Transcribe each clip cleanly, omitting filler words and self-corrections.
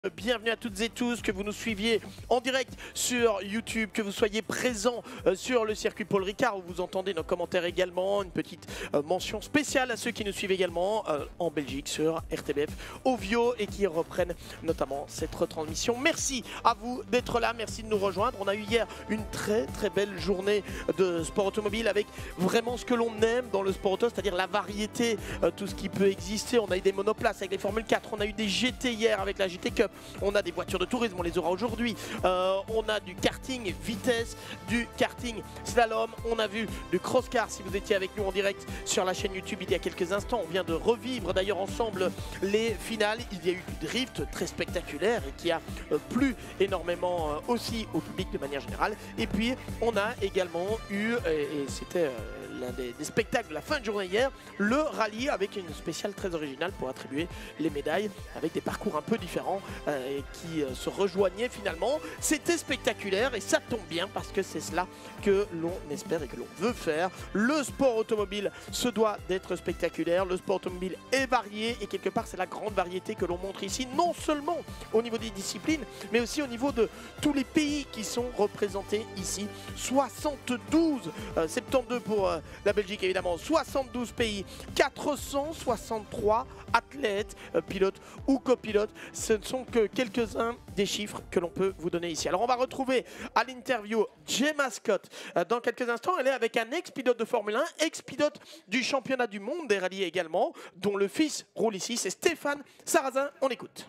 Bienvenue à toutes et tous, que vous nous suiviez en direct sur YouTube, que vous soyez présents sur le circuit Paul Ricard où vous entendez nos commentaires également. Une petite mention spéciale à ceux qui nous suivent également en Belgique sur RTBF Ovio et qui reprennent notamment cette retransmission. Merci à vous d'être là, merci de nous rejoindre. On a eu hier une très belle journée de sport automobile avec vraiment ce que l'on aime dans le sport auto, c'est-à-dire la variété, tout ce qui peut exister. On a eu des monoplaces avec les Formule 4, on a eu des GT hier avec la GT Cup. On a des voitures de tourisme, on les aura aujourd'hui. On a du karting vitesse, du karting slalom. On a vu du cross-car si vous étiez avec nous en direct sur la chaîne YouTube il y a quelques instants. On vient de revivre d'ailleurs ensemble les finales. Il y a eu du drift très spectaculaire et qui a plu énormément aussi au public de manière générale. Et puis on a également eu, et c'était l'un des spectacles de la fin de journée hier, le rallye avec une spéciale très originale pour attribuer les médailles avec des parcours un peu différents et qui se rejoignaient finalement. C'était spectaculaire et ça tombe bien parce que c'est cela que l'on espère et que l'on veut faire. Le sport automobile se doit d'être spectaculaire, le sport automobile est varié et quelque part c'est la grande variété que l'on montre ici, non seulement au niveau des disciplines mais aussi au niveau de tous les pays qui sont représentés ici. 72, 72 pour la Belgique évidemment, 72 pays, 463 athlètes, pilotes ou copilotes. Ce ne sont que quelques-uns des chiffres que l'on peut vous donner ici. Alors on va retrouver à l'interview Gemma Scott dans quelques instants. Elle est avec un ex-pilote de Formule 1, ex-pilote du championnat du monde des rallyes également, dont le fils roule ici, c'est Stéphane Sarrazin. On écoute.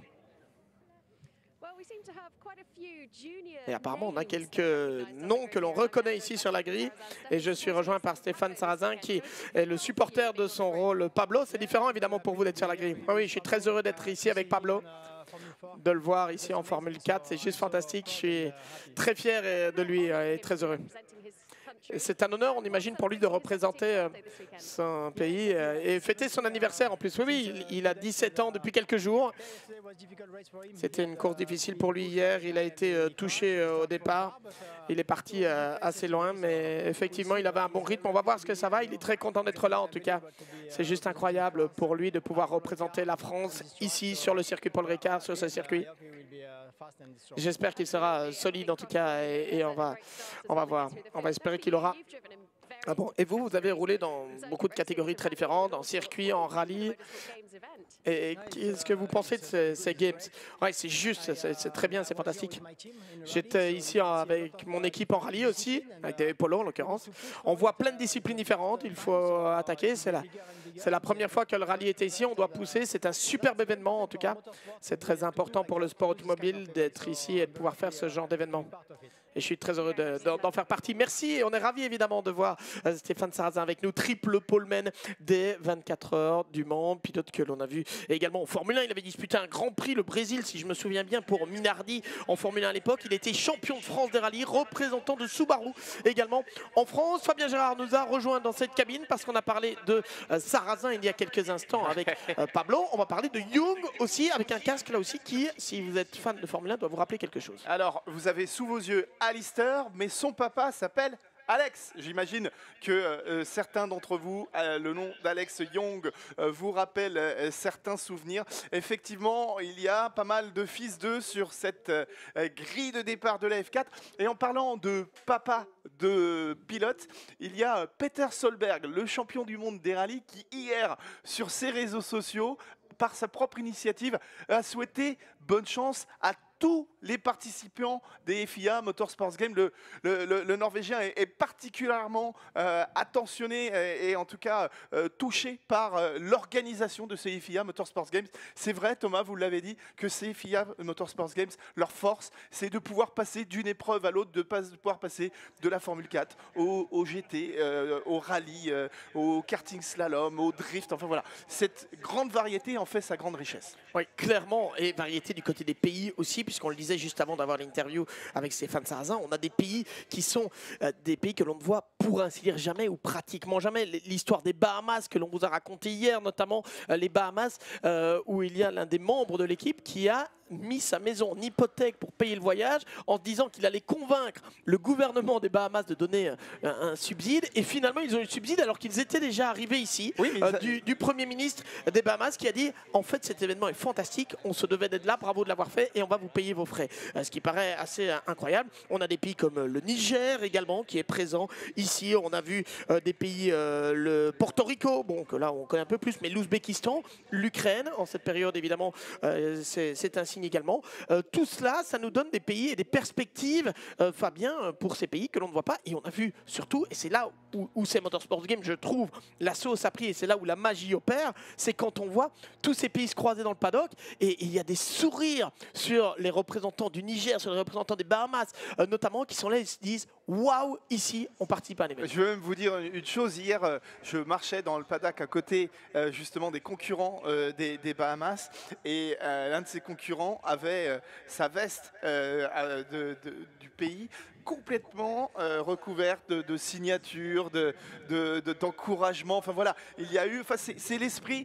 Et apparemment, on a quelques noms que l'on reconnaît ici sur la grille. Et je suis rejoint par Stéphane Sarrazin, qui est le supporter de son rôle Pablo. C'est différent, évidemment, pour vous d'être sur la grille. Oui, je suis très heureux d'être ici avec Pablo, de le voir ici en Formule 4. C'est juste fantastique. Je suis très fier de lui et très heureux. C'est un honneur, on imagine, pour lui de représenter son pays et fêter son anniversaire en plus. Oui, il a 17 ans depuis quelques jours. C'était une course difficile pour lui hier. Il a été touché au départ. Il est parti assez loin, mais effectivement, il avait un bon rythme. On va voir ce que ça va. Il est très content d'être là, en tout cas. C'est juste incroyable pour lui de pouvoir représenter la France ici, sur le circuit Paul Ricard, sur ce circuit. J'espère qu'il sera solide, en tout cas, et on va voir. On va espérer qu'il aura. Ah bon, et vous avez roulé dans beaucoup de catégories très différentes, en circuit, en rallye. Et qu'est-ce que vous pensez de ces Games? Ouais, c'est juste, c'est très bien, c'est fantastique. J'étais ici avec mon équipe en rallye aussi, avec des polos en l'occurrence. On voit plein de disciplines différentes, il faut attaquer. C'est la première fois que le rallye était ici, on doit pousser. C'est un superbe événement en tout cas. C'est très important pour le sport automobile d'être ici et de pouvoir faire ce genre d'événement. Et je suis très heureux d'en faire partie. Merci et on est ravis évidemment de voir Stéphane Sarrazin avec nous, triple poleman des 24 heures du Mans, pilote que l'on a vu également en Formule 1. Il avait disputé un Grand Prix, le Brésil, si je me souviens bien, pour Minardi en Formule 1 à l'époque. Il était champion de France des rallyes, représentant de Subaru également en France. Fabien Gérard nous a rejoint dans cette cabine parce qu'on a parlé de Sarrazin il y a quelques instants avec Pablo. On va parler de Young aussi, avec un casque là aussi qui, si vous êtes fan de Formule 1, doit vous rappeler quelque chose. Alors, vous avez sous vos yeux Alistair, mais son papa s'appelle Alex. J'imagine que certains d'entre vous, le nom d'Alex Young vous rappelle certains souvenirs. Effectivement, il y a pas mal de fils d'eux sur cette grille de départ de la F4. Et en parlant de papa de pilote, il y a Peter Solberg, le champion du monde des rallyes, qui hier, sur ses réseaux sociaux, par sa propre initiative, a souhaité bonne chance à tous les participants des FIA Motorsports Games. Le Norvégien est particulièrement attentionné et en tout cas touché par l'organisation de ces FIA Motorsports Games. C'est vrai, Thomas, vous l'avez dit, que ces FIA Motorsports Games, leur force, c'est de pouvoir passer d'une épreuve à l'autre, de pouvoir passer de la Formule 4 au GT, au rallye, au karting slalom, au drift, enfin voilà. Cette grande variété en fait sa grande richesse. Oui, clairement, et variété du côté des pays aussi, puisqu'on le disait juste avant d'avoir l'interview avec Stéphane Sarrazin, on a des pays qui sont des pays que l'on ne voit pour ainsi dire jamais ou pratiquement jamais. L'histoire des Bahamas que l'on vous a raconté hier, notamment les Bahamas, où il y a l'un des membres de l'équipe qui a mis sa maison en hypothèque pour payer le voyage en se disant qu'il allait convaincre le gouvernement des Bahamas de donner un subside. Et finalement, ils ont eu le subside alors qu'ils étaient déjà arrivés ici. Oui, du Premier ministre des Bahamas qui a dit en fait cet événement est fantastique, on se devait d'être là, bravo de l'avoir fait et on va vous payer vos frais. Ce qui paraît assez incroyable. On a des pays comme le Niger également qui est présent ici. On a vu des pays, le Porto Rico, bon que là on connaît un peu plus, mais l'Ouzbékistan, l'Ukraine en cette période évidemment c'est un signe également. Tout cela, ça nous donne des pays et des perspectives, Fabien, pour ces pays que l'on ne voit pas. Et on a vu surtout, et c'est là où c'est Motorsport Games, je trouve, la sauce a pris et c'est là où la magie opère, c'est quand on voit tous ces pays se croiser dans le paddock et il y a des sourires sur les représentants du Niger, sur les représentants des Bahamas, notamment, qui sont là et se disent waouh, ici on participe à un événement. Je veux même vous dire une chose, hier je marchais dans le paddock à côté justement des concurrents des Bahamas et l'un de ces concurrents avait sa veste du pays complètement recouverte de signatures, d'encouragement. Enfin voilà, il y a eu, enfin, c'est l'esprit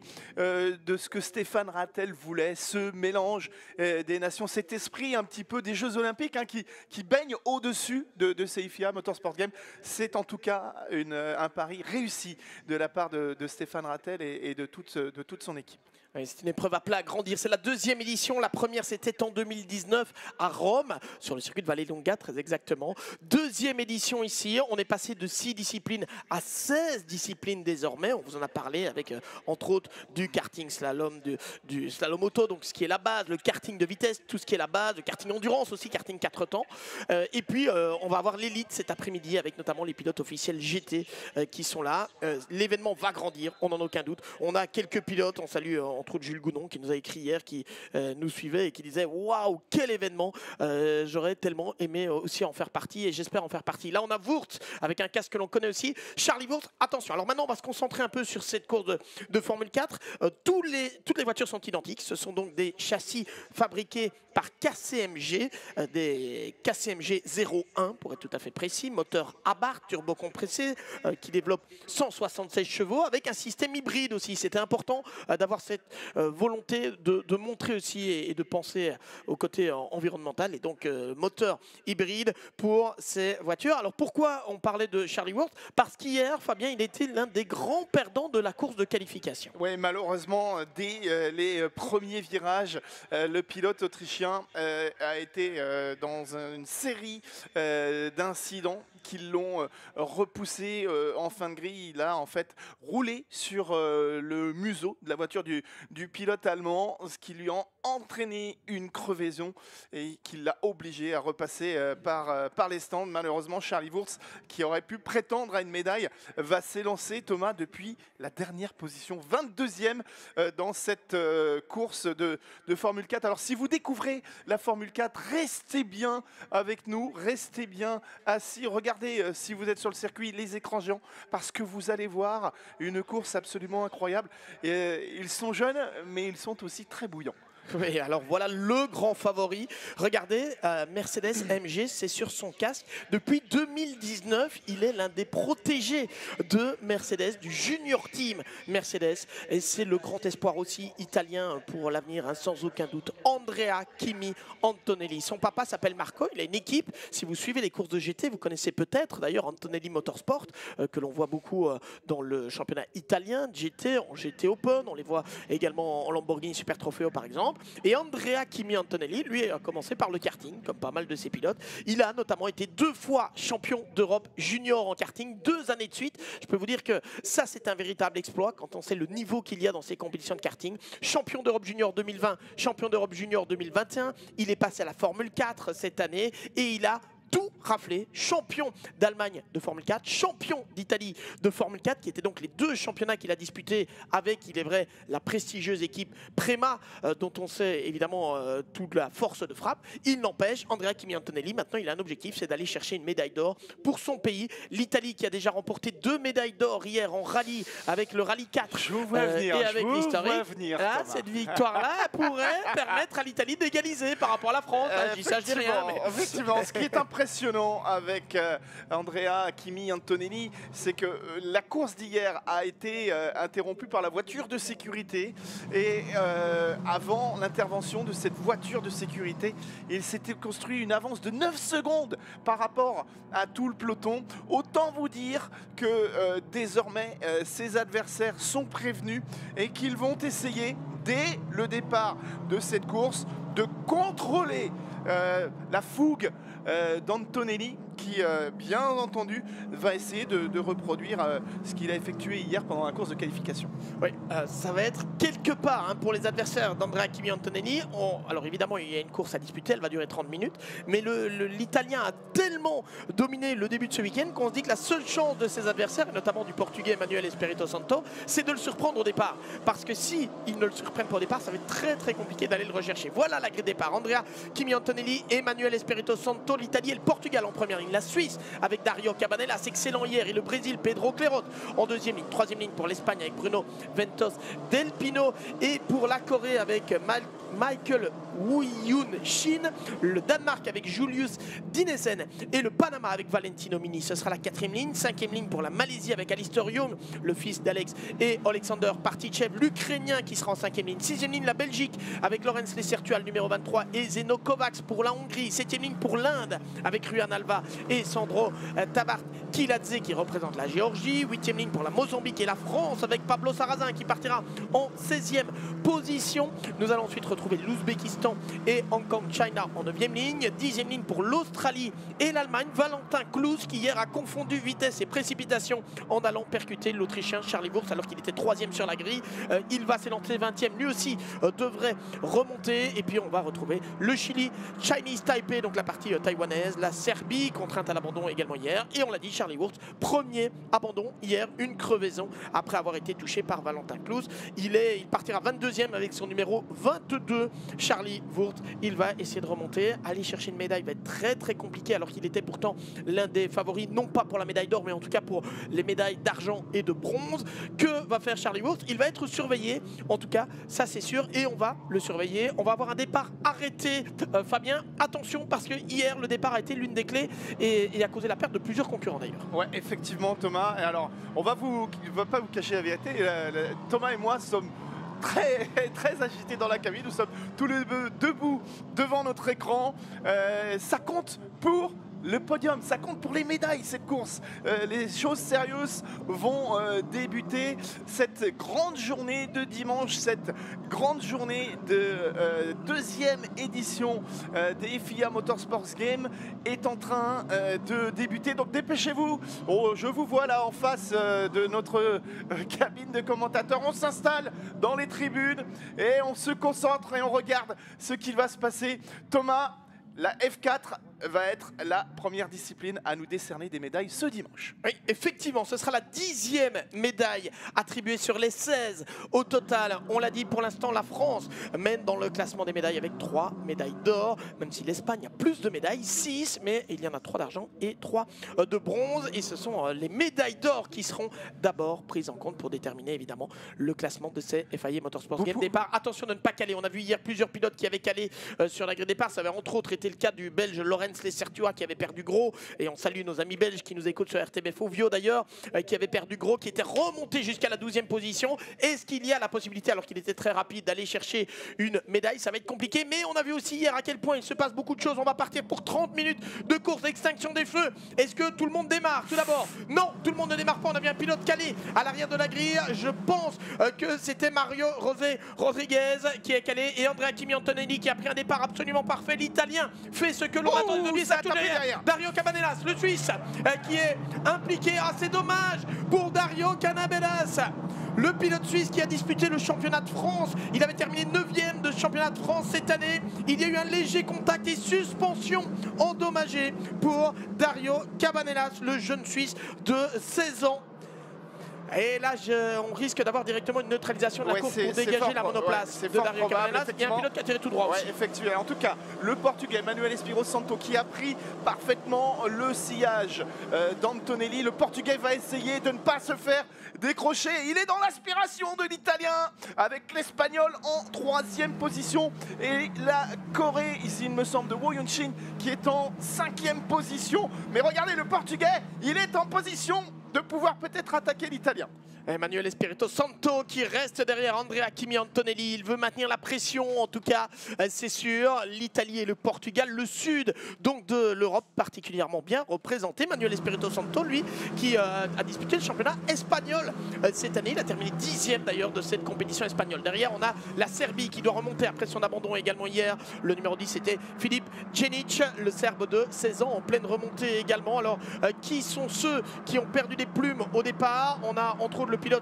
de ce que Stéphane Rattel voulait, ce mélange des nations, cet esprit un petit peu des Jeux Olympiques hein, qui baigne au-dessus de CIFIA Motorsport Games. C'est en tout cas un pari réussi de la part de Stéphane Rattel et de toute son équipe. C'est une épreuve appelée à grandir. C'est la deuxième édition. La première, c'était en 2019 à Rome, sur le circuit de Vallelonga, très exactement. Deuxième édition ici. On est passé de 6 disciplines à 16 disciplines désormais. On vous en a parlé avec, entre autres, du karting slalom, du slalom auto, donc ce qui est la base, le karting de vitesse, tout ce qui est la base, le karting endurance aussi, karting 4 temps. Et puis, on va avoir l'élite cet après-midi avec notamment les pilotes officiels GT qui sont là. L'événement va grandir, on n'en a aucun doute. On a quelques pilotes, on salue entre autres Jules Gounon qui nous a écrit hier, qui nous suivait et qui disait waouh, quel événement, j'aurais tellement aimé aussi en faire partie et j'espère en faire partie. Là on a Wurth avec un casque que l'on connaît aussi, Charlie Wurth. Attention, alors maintenant on va se concentrer un peu sur cette course de Formule 4. Toutes les voitures sont identiques, ce sont donc des châssis fabriqués par KCMG, des KCMG 01 pour être tout à fait précis, moteur Abarth turbo compressé qui développe 176 chevaux avec un système hybride aussi. C'était important d'avoir cette volonté de montrer aussi et de penser au côté environnemental et donc moteur hybride pour ces voitures. Alors pourquoi on parlait de Charlie Wurth? Parce qu'hier, Fabien, il était l'un des grands perdants de la course de qualification. Oui, malheureusement, dès les premiers virages, le pilote autrichien a été dans une série d'incidents qui l'ont repoussé en fin de grille. Il a en fait roulé sur le museau de la voiture du pilote allemand, ce qui lui a entraîné une crevaison et qui l'a obligé à repasser par les stands. Malheureusement, Charlie Wurth, qui aurait pu prétendre à une médaille, va s'élancer, Thomas, depuis la dernière position, 22e dans cette course de Formule 4. Alors si vous découvrez la Formule 4, restez bien avec nous, restez bien assis, regardez si vous êtes sur le circuit les écrans géants parce que vous allez voir une course absolument incroyable. Et, ils sont jeunes mais ils sont aussi très bouillants. Oui, alors voilà le grand favori. Regardez, Mercedes AMG, c'est sur son casque. Depuis 2019, il est l'un des protégés de Mercedes, du junior team Mercedes. Et c'est le grand espoir aussi italien pour l'avenir, hein, sans aucun doute. Andrea Kimi Antonelli. Son papa s'appelle Marco, il a une équipe. Si vous suivez les courses de GT, vous connaissez peut-être d'ailleurs Antonelli Motorsport, que l'on voit beaucoup dans le championnat italien, GT, en GT Open. On les voit également en Lamborghini Super Trofeo par exemple. Et Andrea Kimi Antonelli, lui, a commencé par le karting, comme pas mal de ses pilotes. Il a notamment été 2 fois champion d'Europe junior en karting, 2 années de suite. Je peux vous dire que ça, c'est un véritable exploit quand on sait le niveau qu'il y a dans ces compétitions de karting. Champion d'Europe junior 2020, champion d'Europe junior 2021. Il est passé à la Formule 4 cette année et il a tout raflé, champion d'Allemagne de Formule 4, champion d'Italie de Formule 4, qui étaient donc les 2 championnats qu'il a disputés avec, il est vrai, la prestigieuse équipe Prema, dont on sait évidemment toute la force de frappe. Il n'empêche, Andrea Kimi Antonelli, maintenant il a un objectif, c'est d'aller chercher une médaille d'or pour son pays. L'Italie qui a déjà remporté 2 médailles d'or hier en rallye avec le rallye 4 je vous vois venir, et avec l'History. Là, cette victoire-là pourrait permettre à l'Italie d'égaliser par rapport à la France. Je dis ça, je dis rien. Mais... Effectivement, ce qui est impressionnant, impressionnant avec Andrea Kimi Antonelli, c'est que la course d'hier a été interrompue par la voiture de sécurité. Et avant l'intervention de cette voiture de sécurité, il s'était construit une avance de 9 secondes par rapport à tout le peloton. Autant vous dire que désormais, ses adversaires sont prévenus et qu'ils vont essayer, dès le départ de cette course, de contrôler la fougue d'Antonelli, qui, bien entendu, va essayer de reproduire ce qu'il a effectué hier pendant la course de qualification. Oui, ça va être quelque part pour les adversaires d'Andrea Kimi Antonelli. Alors évidemment, il y a une course à disputer, elle va durer 30 minutes, mais l'Italien a tellement dominé le début de ce week-end qu'on se dit que la seule chance de ses adversaires, et notamment du Portugais Manuel Espirito Santo, c'est de le surprendre au départ. Parce que si ils ne le surprennent pas au départ, ça va être très très compliqué d'aller le rechercher. Voilà la grille de départ. Andrea Kimi Antonelli et Manuel Espirito Santo, l'Italie et le Portugal en première ligne. La Suisse avec Dario Cabanellas, excellent hier, et le Brésil, Pedro Clerot en deuxième ligne. Troisième ligne pour l'Espagne avec Bruno Ventos Del Pino, et pour la Corée avec Michael Woo-Yoon Shin, le Danemark avec Julius Dinesen et le Panama avec Valentino Mini. Ce sera la quatrième ligne. Cinquième ligne pour la Malaisie avec Alistair Young, le fils d'Alex et Alexander Partichev, l'Ukrainien, qui sera en cinquième ligne. Sixième ligne, la Belgique avec Lorenz Lesertual, numéro 23, et Zeno Kovacs pour la Hongrie. Septième ligne pour l'Inde avec Ruan Alva et Sandro Tabart Kiladze, qui représente la Géorgie. Huitième ligne pour la Mozambique et la France avec Pablo Sarrazin, qui partira en 16e position. Nous allons ensuite retrouver l'Ouzbékistan et Hong Kong China en 9e ligne. 10e ligne pour l'Australie et l'Allemagne. Valentin Kloos, qui hier a confondu vitesse et précipitation en allant percuter l'Autrichien Charlie Wurz alors qu'il était 3e sur la grille. Il va s'élancer 20e, lui aussi devrait remonter. Et puis on va retrouver le Chili, Chinese Taipei, donc la partie taïwanaise, la Serbie, contrainte à l'abandon également hier. Et on l'a dit, Charlie Wurz, premier abandon hier, une crevaison après avoir été touché par Valentin Kloos. Il partira 22e avec son numéro 22. Charlie Wurz, il va essayer de remonter, aller chercher une médaille va être très très compliqué, alors qu'il était pourtant l'un des favoris, non pas pour la médaille d'or, mais en tout cas pour les médailles d'argent et de bronze. Que va faire Charlie Wurz? Il va être surveillé, en tout cas, ça c'est sûr, et on va le surveiller. On va avoir un départ arrêté, Fabien, attention, parce que hier le départ a été l'une des clés et a causé la perte de plusieurs concurrents d'ailleurs. Ouais, effectivement, Thomas. Et alors, on va pas vous cacher la vérité. Thomas et moi sommes très agités dans la cabine. Nous sommes tous les deux debout devant notre écran. Ça compte pour le podium, ça compte pour les médailles, cette course. Les choses sérieuses vont débuter. Cette grande journée de dimanche, cette grande journée de deuxième édition des FIA Motorsports Games est en train de débuter. Donc dépêchez-vous. Oh, je vous vois là en face de notre cabine de commentateurs. On s'installe dans les tribunes et on se concentre et on regarde ce qui va se passer. Thomas, la F4 va être la première discipline à nous décerner des médailles ce dimanche. Oui, effectivement, ce sera la 10e médaille attribuée sur les 16 au total. On l'a dit, pour l'instant, la France mène dans le classement des médailles avec 3 médailles d'or, même si l'Espagne a plus de médailles, 6, mais il y en a 3 d'argent et 3 de bronze. Et ce sont les médailles d'or qui seront d'abord prises en compte pour déterminer évidemment le classement de ces FIA Motorsports Games. Départ, attention de ne pas caler. On a vu hier plusieurs pilotes qui avaient calé sur la grille de départ. Ça avait entre autres été le cas du Belge Lorenz Lesertual, qui avait perdu gros, et on salue nos amis belges qui nous écoutent sur RTBF Ovio d'ailleurs, qui avait perdu gros, qui était remonté jusqu'à la 12e position. Est-ce qu'il y a la possibilité, alors qu'il était très rapide, d'aller chercher une médaille? Ça va être compliqué, mais on a vu aussi hier à quel point il se passe beaucoup de choses. On va partir pour 30 minutes de course d'extinction des feux. Est-ce que tout le monde démarre? Tout d'abord, non, tout le monde ne démarre pas. On a vu un pilote calé à l'arrière de la grille. Je pense que c'était Mario José Rodriguez qui est calé, et Andrea Kimi Antonelli qui a pris un départ absolument parfait. L'Italien fait ce que l'on attend de lui. Ça tout derrière. Dario Cabanellas, le Suisse, qui est impliqué. Ah, c'est dommage pour Dario Cabanellas, le pilote suisse qui a disputé le championnat de France. Il avait terminé 9e de championnat de France cette année. Il y a eu un léger contact et suspension endommagée pour Dario Cabanellas, le jeune Suisse de 16 ans. Et là, on risque d'avoir directement une neutralisation de la course pour dégager la monoplace de Dario Cabanellas. Il y a un pilote qui a tiré tout droit aussi. Effectivement. En tout cas, le Portugais Manuel Espirito Santo qui a pris parfaitement le sillage d'Antonelli. Le Portugais va essayer de ne pas se faire décrocher. Il est dans l'aspiration de l'Italien avec l'Espagnol en 3e position. Et la Corée, ici il me semble, de Woo Yun-shin qui est en 5e position. Mais regardez, le Portugais, il est en position de pouvoir peut-être attaquer l'Italien. Manuel Espirito Santo qui reste derrière Andrea Kimi Antonelli. Il veut maintenir la pression, en tout cas, c'est sûr. L'Italie et le Portugal, le sud donc de l'Europe, particulièrement bien représenté. Manuel Espirito Santo, lui, qui a disputé le championnat espagnol cette année. Il a terminé 10e d'ailleurs de cette compétition espagnole. Derrière, on a la Serbie qui doit remonter après son abandon également hier. Le numéro 10, c'était Filip Jenic, le Serbe de 16 ans, en pleine remontée également. Alors, qui sont ceux qui ont perdu des plumes au départ? On a entre autres le pilote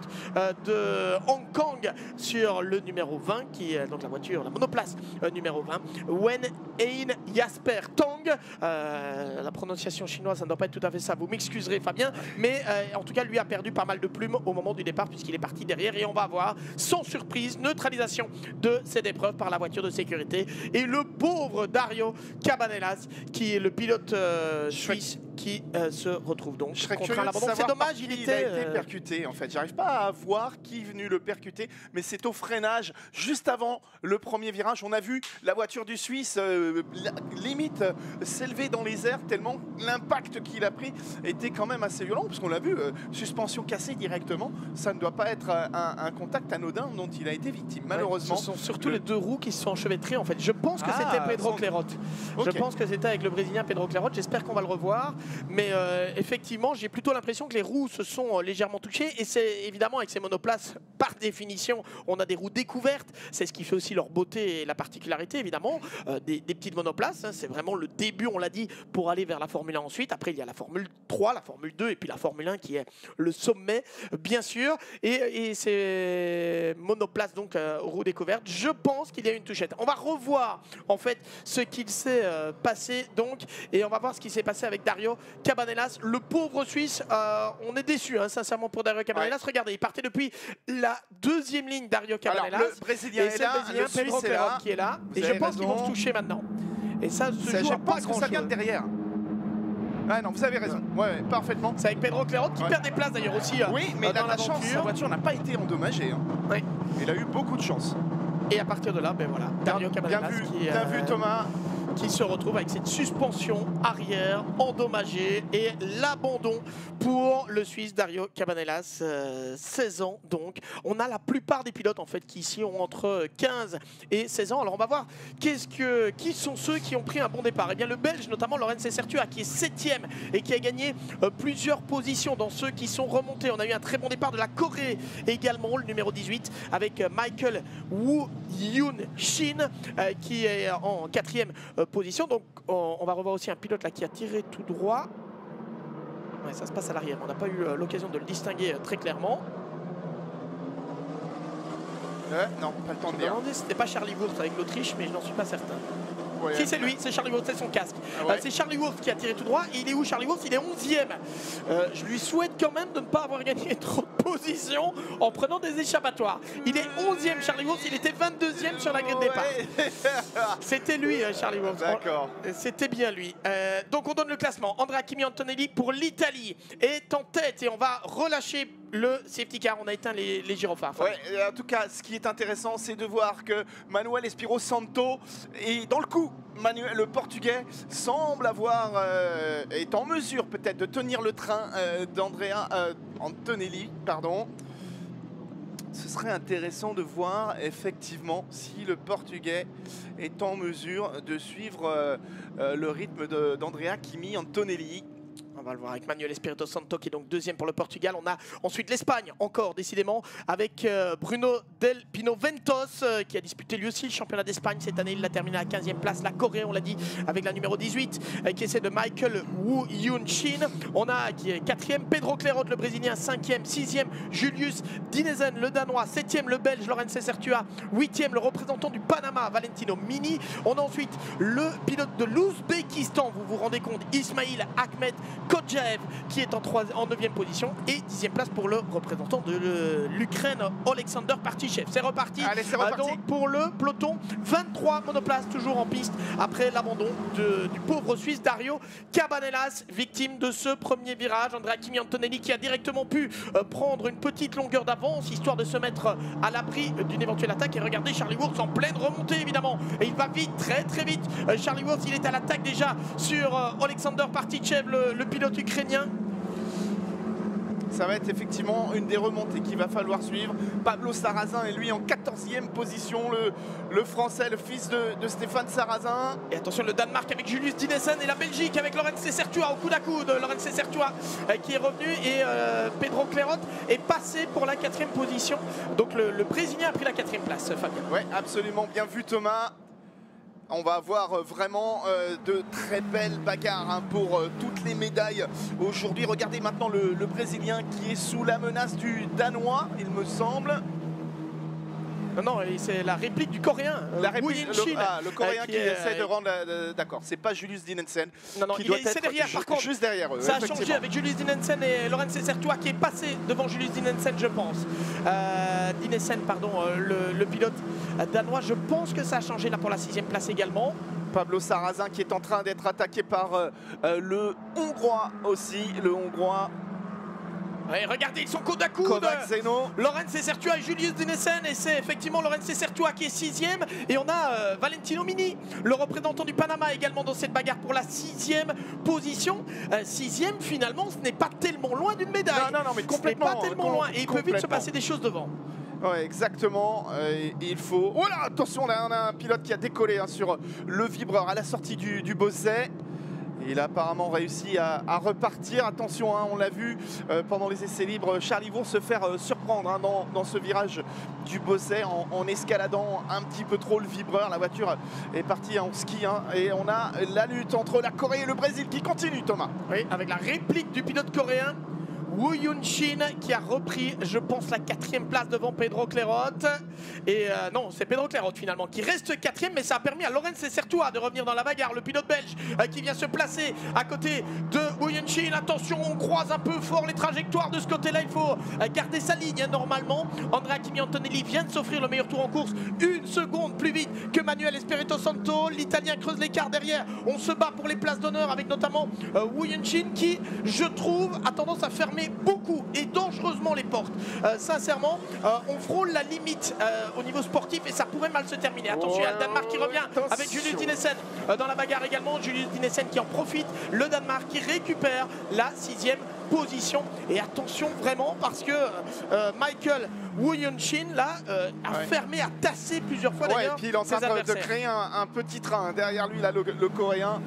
de Hong Kong sur le numéro 20 qui est donc la voiture, la monoplace numéro 20, Wen Hein Jasper Tong. La prononciation chinoise, ça ne doit pas être tout à fait ça, vous m'excuserez Fabien, mais en tout cas lui a perdu pas mal de plumes au moment du départ puisqu'il est parti derrière et on va avoir sans surprise neutralisation de cette épreuve par la voiture de sécurité et le pauvre Dario Cabanellas qui est le pilote suisse qui se retrouve donc contre un abandon. C'est dommage, il a été percuté en fait. J'arrive pas à voir qui est venu le percuter, mais c'est au freinage juste avant le premier virage. On a vu la voiture du Suisse limite s'élever dans les airs tellement l'impact qu'il a pris était quand même assez violent, parce qu'on l'a vu, suspension cassée directement. Ça ne doit pas être un contact anodin dont il a été victime, malheureusement. Ce sont surtout les deux roues qui se sont enchevêtrées en fait. Je pense que c'était Pedro Clerot. Je pense que c'était avec le Brésilien Pedro Clerot. J'espère qu'on va le revoir. Mais effectivement, j'ai plutôt l'impression que les roues se sont légèrement touchées. Et c'est évidemment avec ces monoplaces, par définition, on a des roues découvertes. C'est ce qui fait aussi leur beauté et la particularité, évidemment, des petites monoplaces. Hein. C'est vraiment le début, on l'a dit, pour aller vers la Formule 1 ensuite. Après, il y a la Formule 3, la Formule 2 et puis la Formule 1 qui est le sommet, bien sûr. Et ces monoplaces, donc, roues découvertes, je pense qu'il y a une touchette. On va revoir, en fait, ce qu'il s'est passé, donc, et on va voir ce qui s'est passé avec Dario Cabanellas, le pauvre Suisse. On est déçu, hein, sincèrement, pour Dario Cabanellas. Ouais. Regardez, il partait depuis la 2e ligne, Dario Cabanellas. Alors, le Brésilien est là, le Pedro Clerot qui est là. Et je pense qu'ils vont se toucher maintenant. Et ça se joue à pas grand-chose. Ça vient de derrière. Ah non, vous avez raison. Ouais, parfaitement. C'est avec Pedro Clerot qui perd des places d'ailleurs aussi. Oui, mais il a de la chance. Sa voiture n'a pas été endommagée. Hein. Ouais. Il a eu beaucoup de chance. Et à partir de là, ben voilà, Dario Cabanellas bien vu Thomas, qui se retrouve avec cette suspension arrière endommagée et l'abandon pour le Suisse Dario Cabanellas, 16 ans donc. On a la plupart des pilotes en fait qui ici ont entre 15 et 16 ans. Alors on va voir qui sont ceux qui ont pris un bon départ. Eh bien le Belge, notamment Lorenz Sertua, qui est 7e et qui a gagné plusieurs positions dans ceux qui sont remontés. On a eu un très bon départ de la Corée également, le numéro 18, avec Michael Woo Yun-shin qui est en 4e position. Donc on va revoir aussi un pilote là qui a tiré tout droit. Ouais, ça se passe à l'arrière. On n'a pas eu l'occasion de le distinguer très clairement. Non, pas le temps de dire. C'était pas Charlie Wurth avec l'Autriche, mais je n'en suis pas certain. Ouais, si c'est lui, c'est Charlie Wurth, c'est son casque. Ah ouais. C'est Charlie Wurth qui a tiré tout droit. Et il est où Charlie Wurth? Il est 11e. Je lui souhaite quand même de ne pas avoir gagné trop de positions en prenant des échappatoires. Il est 11e Charlie Wurth, il était 22e sur la grille de départ. C'était lui Charlie Wurth. D'accord. C'était bien lui. Donc on donne le classement. Andrea Kimi Antonelli pour l'Italie est en tête et on va relâcher le safety car. On a éteint les gyrophares. Ouais, en tout cas, ce qui est intéressant, c'est de voir que Manuel Espirito Santo est dans le coup. Manuel, le Portugais, semble est en mesure peut-être de tenir le train d'Andrea Antonelli, pardon. Ce serait intéressant de voir effectivement si le Portugais est en mesure de suivre le rythme d'Andrea Kimi Antonelli. On va le voir avec Manuel Espirito Santo qui est donc 2e pour le Portugal. On a ensuite l'Espagne, encore décidément, avec Bruno Del Pino Ventos qui a disputé lui aussi le championnat d'Espagne cette année. Il l'a terminé à la 15e place. La Corée, on l'a dit, avec la numéro 18 qui essaie de Michael Woo Yun-shin. On a qui est 4e Pedro Clerot, le Brésilien, 5e, 6e Julius Dinesen, le Danois, 7e le Belge Lorenz Sertua, 8e le représentant du Panama Valentino Mini. On a ensuite le pilote de l'Ouzbékistan, vous vous rendez compte, Ismail Ahmed Kodjaev qui est en 9e position et 10e place pour le représentant de l'Ukraine, Alexander Partichev. C'est reparti. Allez, c'est reparti. Donc pour le peloton, 23 monoplaces toujours en piste après l'abandon du pauvre Suisse Dario Cabanellas, victime de ce premier virage. Andrea Kimi Antonelli qui a directement pu prendre une petite longueur d'avance histoire de se mettre à l'abri d'une éventuelle attaque. Et regardez Charlie Wurz en pleine remontée évidemment, et il va vite, très vite. Charlie Wurz, il est à l'attaque déjà sur Alexander Partichev, le pilote ukrainien. Ça va être effectivement une des remontées qu'il va falloir suivre. Pablo Sarrazin est lui en 14e position, le français, le fils de Stéphane Sarrazin. Et attention, le Danemark avec Julius Dinesen et la Belgique avec Lorenz Sertua au coude à coude. Lorenz Sertua qui est revenu et Pedro Clairot est passé pour la 4e position. Donc le Brésilien a pris la 4e place, Fabien. Oui, absolument, bien vu Thomas. On va avoir vraiment de très belles bagarres hein, pour toutes les médailles aujourd'hui. Regardez maintenant le Brésilien qui est sous la menace du Danois, il me semble. Non, c'est la réplique du Coréen, le Coréen qui essaie de rendre... D'accord, c'est pas Julius Dinesen. Non, c'est derrière, par contre. Juste derrière eux. Ça a changé avec Julius Dinesen et Lorenz Sertua qui est passé devant Julius Dinesen, je pense. Dinesen, pardon, le pilote danois. Je pense que ça a changé là pour la 6e place également. Pablo Sarrazin qui est en train d'être attaqué par le Hongrois aussi. Le Hongrois... Ouais, regardez, ils sont coude à coude. Lorenz Sertua et Julius Dinesen, et c'est effectivement Lorenz Sertua qui est 6e. Et on a Valentino Mini, le représentant du Panama, également dans cette bagarre pour la 6e position. 6e, finalement, ce n'est pas tellement loin d'une médaille. Non, mais complètement. Ce n'est pas tellement loin, et il peut vite se passer des choses devant. Ouais, exactement. Il faut... Oh là, attention, là, on a un pilote qui a décollé hein, sur le vibreur à la sortie du Beausset. Il a apparemment réussi à repartir. Attention, hein, on l'a vu pendant les essais libres, Charlie Wurz se faire surprendre hein, dans ce virage du Beausset en escaladant un petit peu trop le vibreur. La voiture est partie en ski hein, et on a la lutte entre la Corée et le Brésil qui continue, Thomas. Oui, avec la réplique du pilote coréen. Woo Yun-shin qui a repris, je pense, la 4e place devant Pedro Clairot. Et non, c'est Pedro Clairot finalement qui reste 4e, mais ça a permis à Lorenz Sertua de revenir dans la bagarre. Le pilote belge qui vient se placer à côté de Woo Yun-shin. Attention, on croise un peu fort les trajectoires de ce côté-là. Il faut garder sa ligne hein, normalement. Andrea Kimi Antonelli vient de s'offrir le meilleur tour en course. 1 seconde plus vite que Manuel Espirito Santo. L'Italien creuse l'écart derrière. On se bat pour les places d'honneur avec notamment Woo Yun-shin qui, je trouve, a tendance à fermer beaucoup et dangereusement les portes. Sincèrement, on frôle la limite au niveau sportif et ça pourrait mal se terminer. Attention, il y a le Danemark qui revient avec Julius Dinesen dans la bagarre également. Julius Dinesen qui en profite. Le Danemark qui récupère la 6e position. Et attention vraiment parce que Michael Woo Yun-shin là a fermé, a tassé plusieurs fois d'ailleurs. Et puis il est en train de créer un petit train derrière lui là, le Coréen.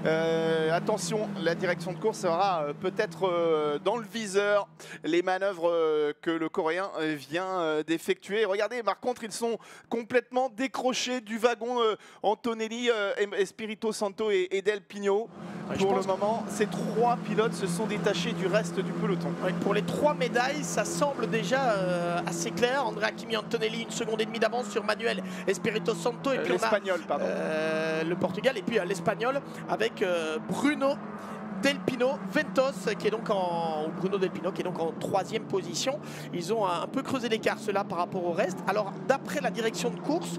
Attention, la direction de course sera peut-être dans le viseur. Les manœuvres que le Coréen vient d'effectuer. Regardez, par contre, ils sont complètement décrochés du wagon Antonelli, Espirito Santo et Del Pino. Pour le moment, ces 3 pilotes se sont détachés du reste du peloton. Pour les 3 médailles, ça semble déjà assez clair. Andrea Kimi Antonelli, 1 seconde et demie d'avance sur Manuel Espirito Santo. Et puis l'Espagnol, pardon. Le Portugal et puis l'Espagnol avec Bruno Del Pino Ventos qui est donc Bruno Del Pino qui est donc en 3e position. Ils ont un peu creusé l'écart cela par rapport au reste. Alors d'après la direction de course,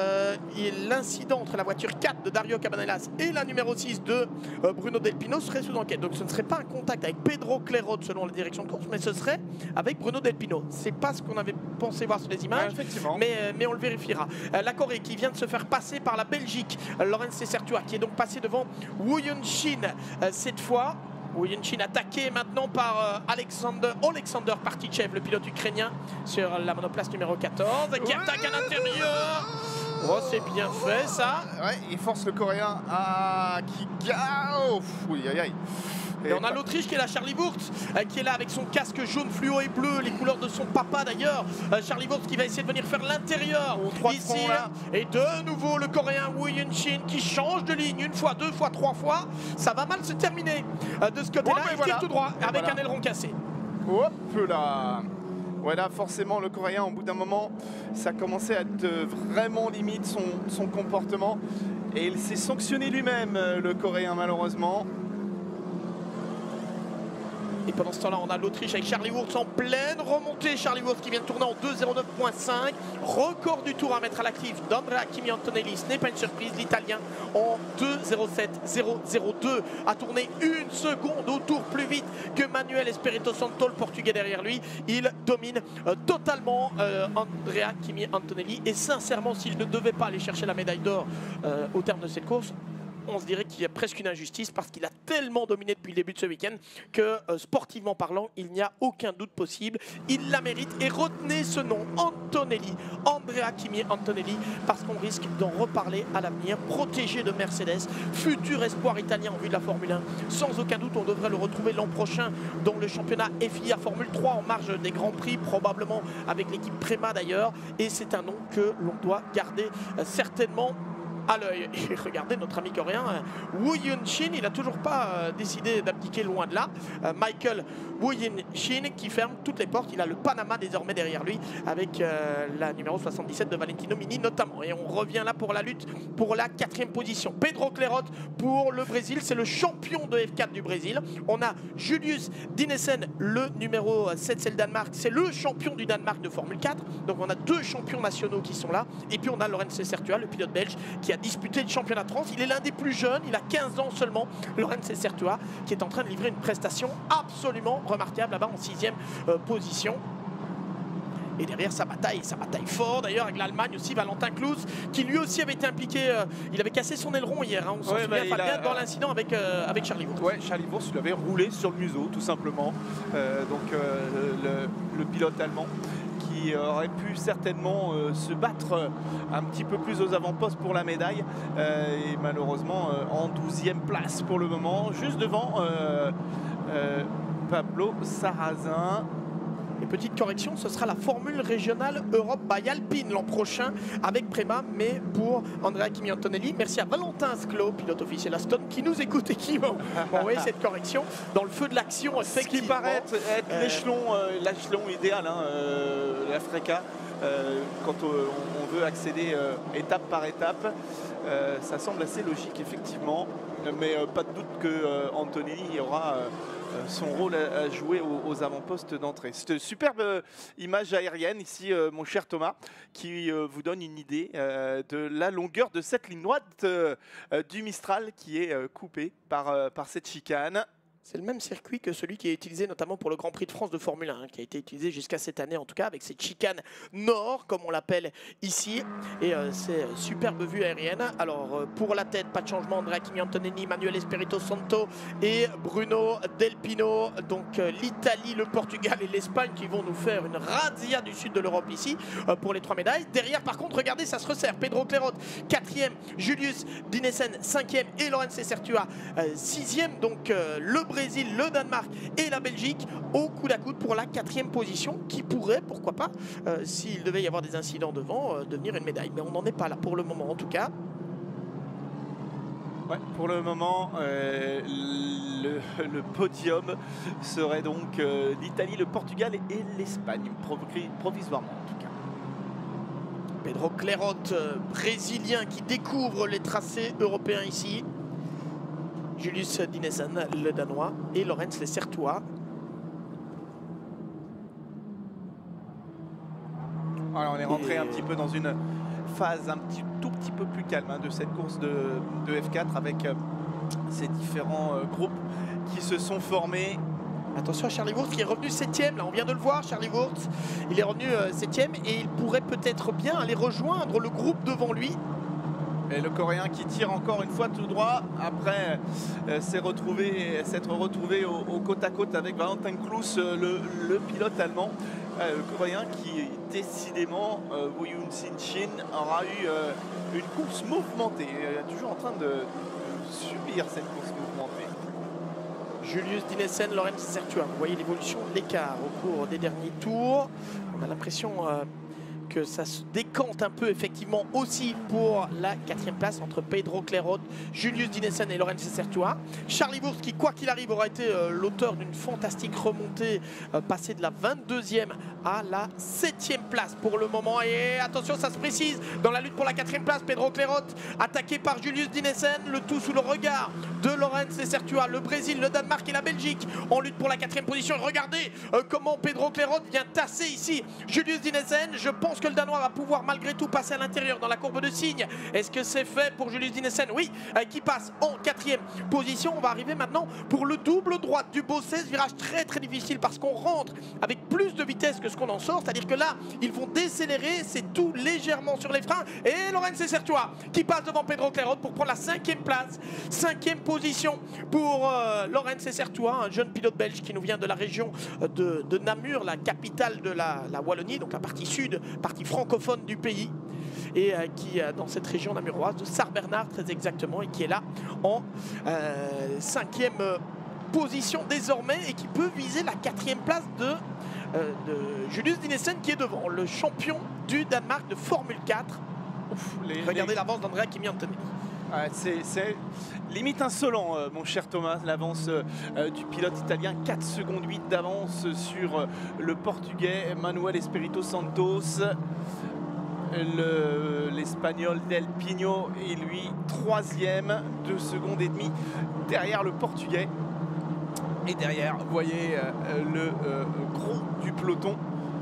l'incident entre la voiture 4 de Dario Cabanellas et la numéro 6 de Bruno Del Pino serait sous enquête. Donc ce ne serait pas un contact avec Pedro Clairot selon la direction de course, mais ce serait avec Bruno Del Pino. C'est pas ce qu'on avait pensé voir sur les images, mais on le vérifiera. La Corée qui vient de se faire passer par la Belgique, Lorenz Sertua qui est donc passé devant Woo Yun-shin cette fois. Woo Yun-shin attaqué maintenant par Alexander Partichev, le pilote ukrainien sur la monoplace numéro 14 qui attaque à l'intérieur. Oh, c'est bien fait ça. Ouais, il force le Coréen à oui, aïe, aïe. Et on a l'Autriche qui est là, Charlie Wurz, qui est là avec son casque jaune fluo et bleu, les couleurs de son papa d'ailleurs. Charlie Wurz qui va essayer de venir faire l'intérieur ici. Et de nouveau le Coréen Woo Yun-shin qui change de ligne 1 fois, 2 fois, 3 fois. Ça va mal se terminer de ce côté-là. Il tire tout droit avec un aileron cassé. Hop là. Voilà, forcément le Coréen au bout d'un moment, ça commençait à être vraiment limite son comportement. Et il s'est sanctionné lui-même, le Coréen malheureusement. Et pendant ce temps-là, on a l'Autriche avec Charlie Wurz en pleine remontée. Charlie Wurz qui vient de tourner en 2.09.5. Record du tour à mettre à l'actif d'Andrea Kimi Antonelli. Ce n'est pas une surprise. L'Italien en 2.07.002 a tourné une seconde au tour plus vite que Manuel Espirito Santo, le Portugais derrière lui. Il domine totalement Andrea Kimi Antonelli. Et sincèrement, s'il ne devait pas aller chercher la médaille d'or au terme de cette course, on se dirait qu'il y a presque une injustice parce qu'il a tellement dominé depuis le début de ce week-end que sportivement parlant, il n'y a aucun doute possible. Il la mérite et retenez ce nom, Antonelli, Andrea Kimi Antonelli, parce qu'on risque d'en reparler à l'avenir. Protégé de Mercedes, futur espoir italien en vue de la Formule 1. Sans aucun doute, on devrait le retrouver l'an prochain dans le championnat FIA Formule 3 en marge des Grands Prix, probablement avec l'équipe Prema d'ailleurs. Et c'est un nom que l'on doit garder certainement à l'œil. Et regardez notre ami coréen Woo Yun-shin, il n'a toujours pas décidé d'abdiquer, loin de là. Michael Woo Yun-shin qui ferme toutes les portes. Il a le Panama désormais derrière lui avec la numéro 77 de Valentino Mini notamment. Et on revient là pour la lutte pour la 4e position. Pedro Clerot pour le Brésil, c'est le champion de F4 du Brésil. On a Julius Dinesen, le numéro 7, c'est le Danemark, c'est le champion du Danemark de Formule 4. Donc on a 2 champions nationaux qui sont là. Et puis on a Lorenz Sertua, le pilote belge, qui a disputé le championnat de France. Il est l'un des plus jeunes, il a 15 ans seulement, Lorenz Sertua, qui est en train de livrer une prestation absolument remarquable là-bas en 6e position. Et derrière, ça bataille fort d'ailleurs avec l'Allemagne aussi, Valentin Klus, qui lui aussi avait été impliqué, il avait cassé son aileron hier, hein, on s'en souvient bien dans l'incident avec Charlie Wurz. Ouais, Charlie Wurz, il avait roulé sur le museau tout simplement, le pilote allemand qui aurait pu certainement se battre un petit peu plus aux avant-postes pour la médaille, et malheureusement en 12e place pour le moment, juste devant Pablo Sarrazin. Et petite correction, ce sera la Formule régionale Europe by Alpine l'an prochain avec Prema, mais pour Andrea Kimi Antonelli. Merci à Valentin Sclo, pilote officiel Aston, qui nous écoute et qui m'a envoyé cette correction dans le feu de l'action. Ce qui paraît être l'échelon idéal, hein, la FRECA, quand on veut accéder étape par étape. Ça semble assez logique effectivement, mais pas de doute que Antonelli aura son rôle à jouer aux avant-postes d'entrée. C'est une superbe image aérienne ici, mon cher Thomas, qui vous donne une idée de la longueur de cette ligne droite du Mistral qui est coupée par cette chicane. C'est le même circuit que celui qui est utilisé notamment pour le Grand Prix de France de Formule 1, qui a été utilisé jusqu'à cette année en tout cas, avec cette chicane nord, comme on l'appelle ici. Et c'est superbe vue aérienne. Alors pour la tête, pas de changement, Andrea Kimi Antonelli, Manuel Espirito Santo et Bruno Del Pino. Donc l'Italie, le Portugal et l'Espagne qui vont nous faire une razzia du sud de l'Europe ici pour les 3 médailles. Derrière par contre, regardez, ça se resserre. Pedro Clerot, 4e, Julius Dinesen, 5e et Lorenz Sertua, 6e. Donc le Brésil, le Danemark et la Belgique au coude à coude pour la 4e position qui pourrait, pourquoi pas, s'il devait y avoir des incidents devant, devenir une médaille. Mais on n'en est pas là pour le moment en tout cas. Ouais, pour le moment, le podium serait donc l'Italie, le Portugal et l'Espagne, provisoirement en tout cas. Pedro Clerot, brésilien qui découvre les tracés européens ici. Julius Dinesen, le Danois, et Lorenz Sertua. Alors on est rentré un petit peu dans une phase tout petit peu plus calme de cette course de F4 avec ces différents groupes qui se sont formés. Attention à Charlie Wurz qui est revenu 7e, là on vient de le voir, Charlie Wurz, il est revenu 7e et il pourrait peut-être bien aller rejoindre le groupe devant lui. Et le Coréen qui tire encore une fois tout droit après s'être retrouvé au côte à côte avec Valentin Klus, le pilote allemand. Le Coréen qui décidément, Woo Yun-shin, aura eu une course mouvementée. Il est toujours en train de subir cette course mouvementée. Julius Dinesen, Lorenz Sertua. Vous voyez l'évolution de l'écart au cours des derniers tours. On a l'impression que ça se décante un peu effectivement aussi pour la 4e place entre Pedro Clairot, Julius Dinesen et Lorenz Sertua. Charlie Wurst qui, quoi qu'il arrive, aura été l'auteur d'une fantastique remontée, passé de la 22e à la 7e place pour le moment. Et attention, ça se précise dans la lutte pour la 4e place. Pedro Clairot attaqué par Julius Dinesen, le tout sous le regard de Lorenz Sertua. Le Brésil, le Danemark et la Belgique en lutte pour la 4e position. Et regardez comment Pedro Clairot vient tasser ici Julius Dinesen. Je pense que le Danois va pouvoir malgré tout passer à l'intérieur dans la courbe de signe. Est-ce que c'est fait pour Julius Dinesen? Oui, qui passe en 4e position. On va arriver maintenant pour le double droite du beau 16, virage très très difficile parce qu'on rentre avec plus de vitesse que ce qu'on en sort, c'est-à-dire que là ils vont décélérer, c'est tout légèrement sur les freins. Et Lorenz Sertua qui passe devant Pedro Clairot pour prendre la 5e place, 5e position pour Lorenz Sertua, un jeune pilote belge qui nous vient de la région de Namur, la capitale de la Wallonie, donc la partie sud, partie francophone du pays, et qui dans cette région namuroise de Sart-Bernard très exactement, et qui est là en 5e position désormais, et qui peut viser la 4e place de Julius Dinesen qui est devant, le champion du Danemark de Formule 4. Ouf, regardez l'avance d'Andrea Kimi Antonelli. Ouais, c'est limite insolent, mon cher Thomas, l'avance du pilote italien. 4 secondes 8 d'avance sur le portugais Manuel Espirito Santos. L'espagnol Del Pino est lui 3e, 2 secondes et demie derrière le portugais. Et derrière, vous voyez le gros du peloton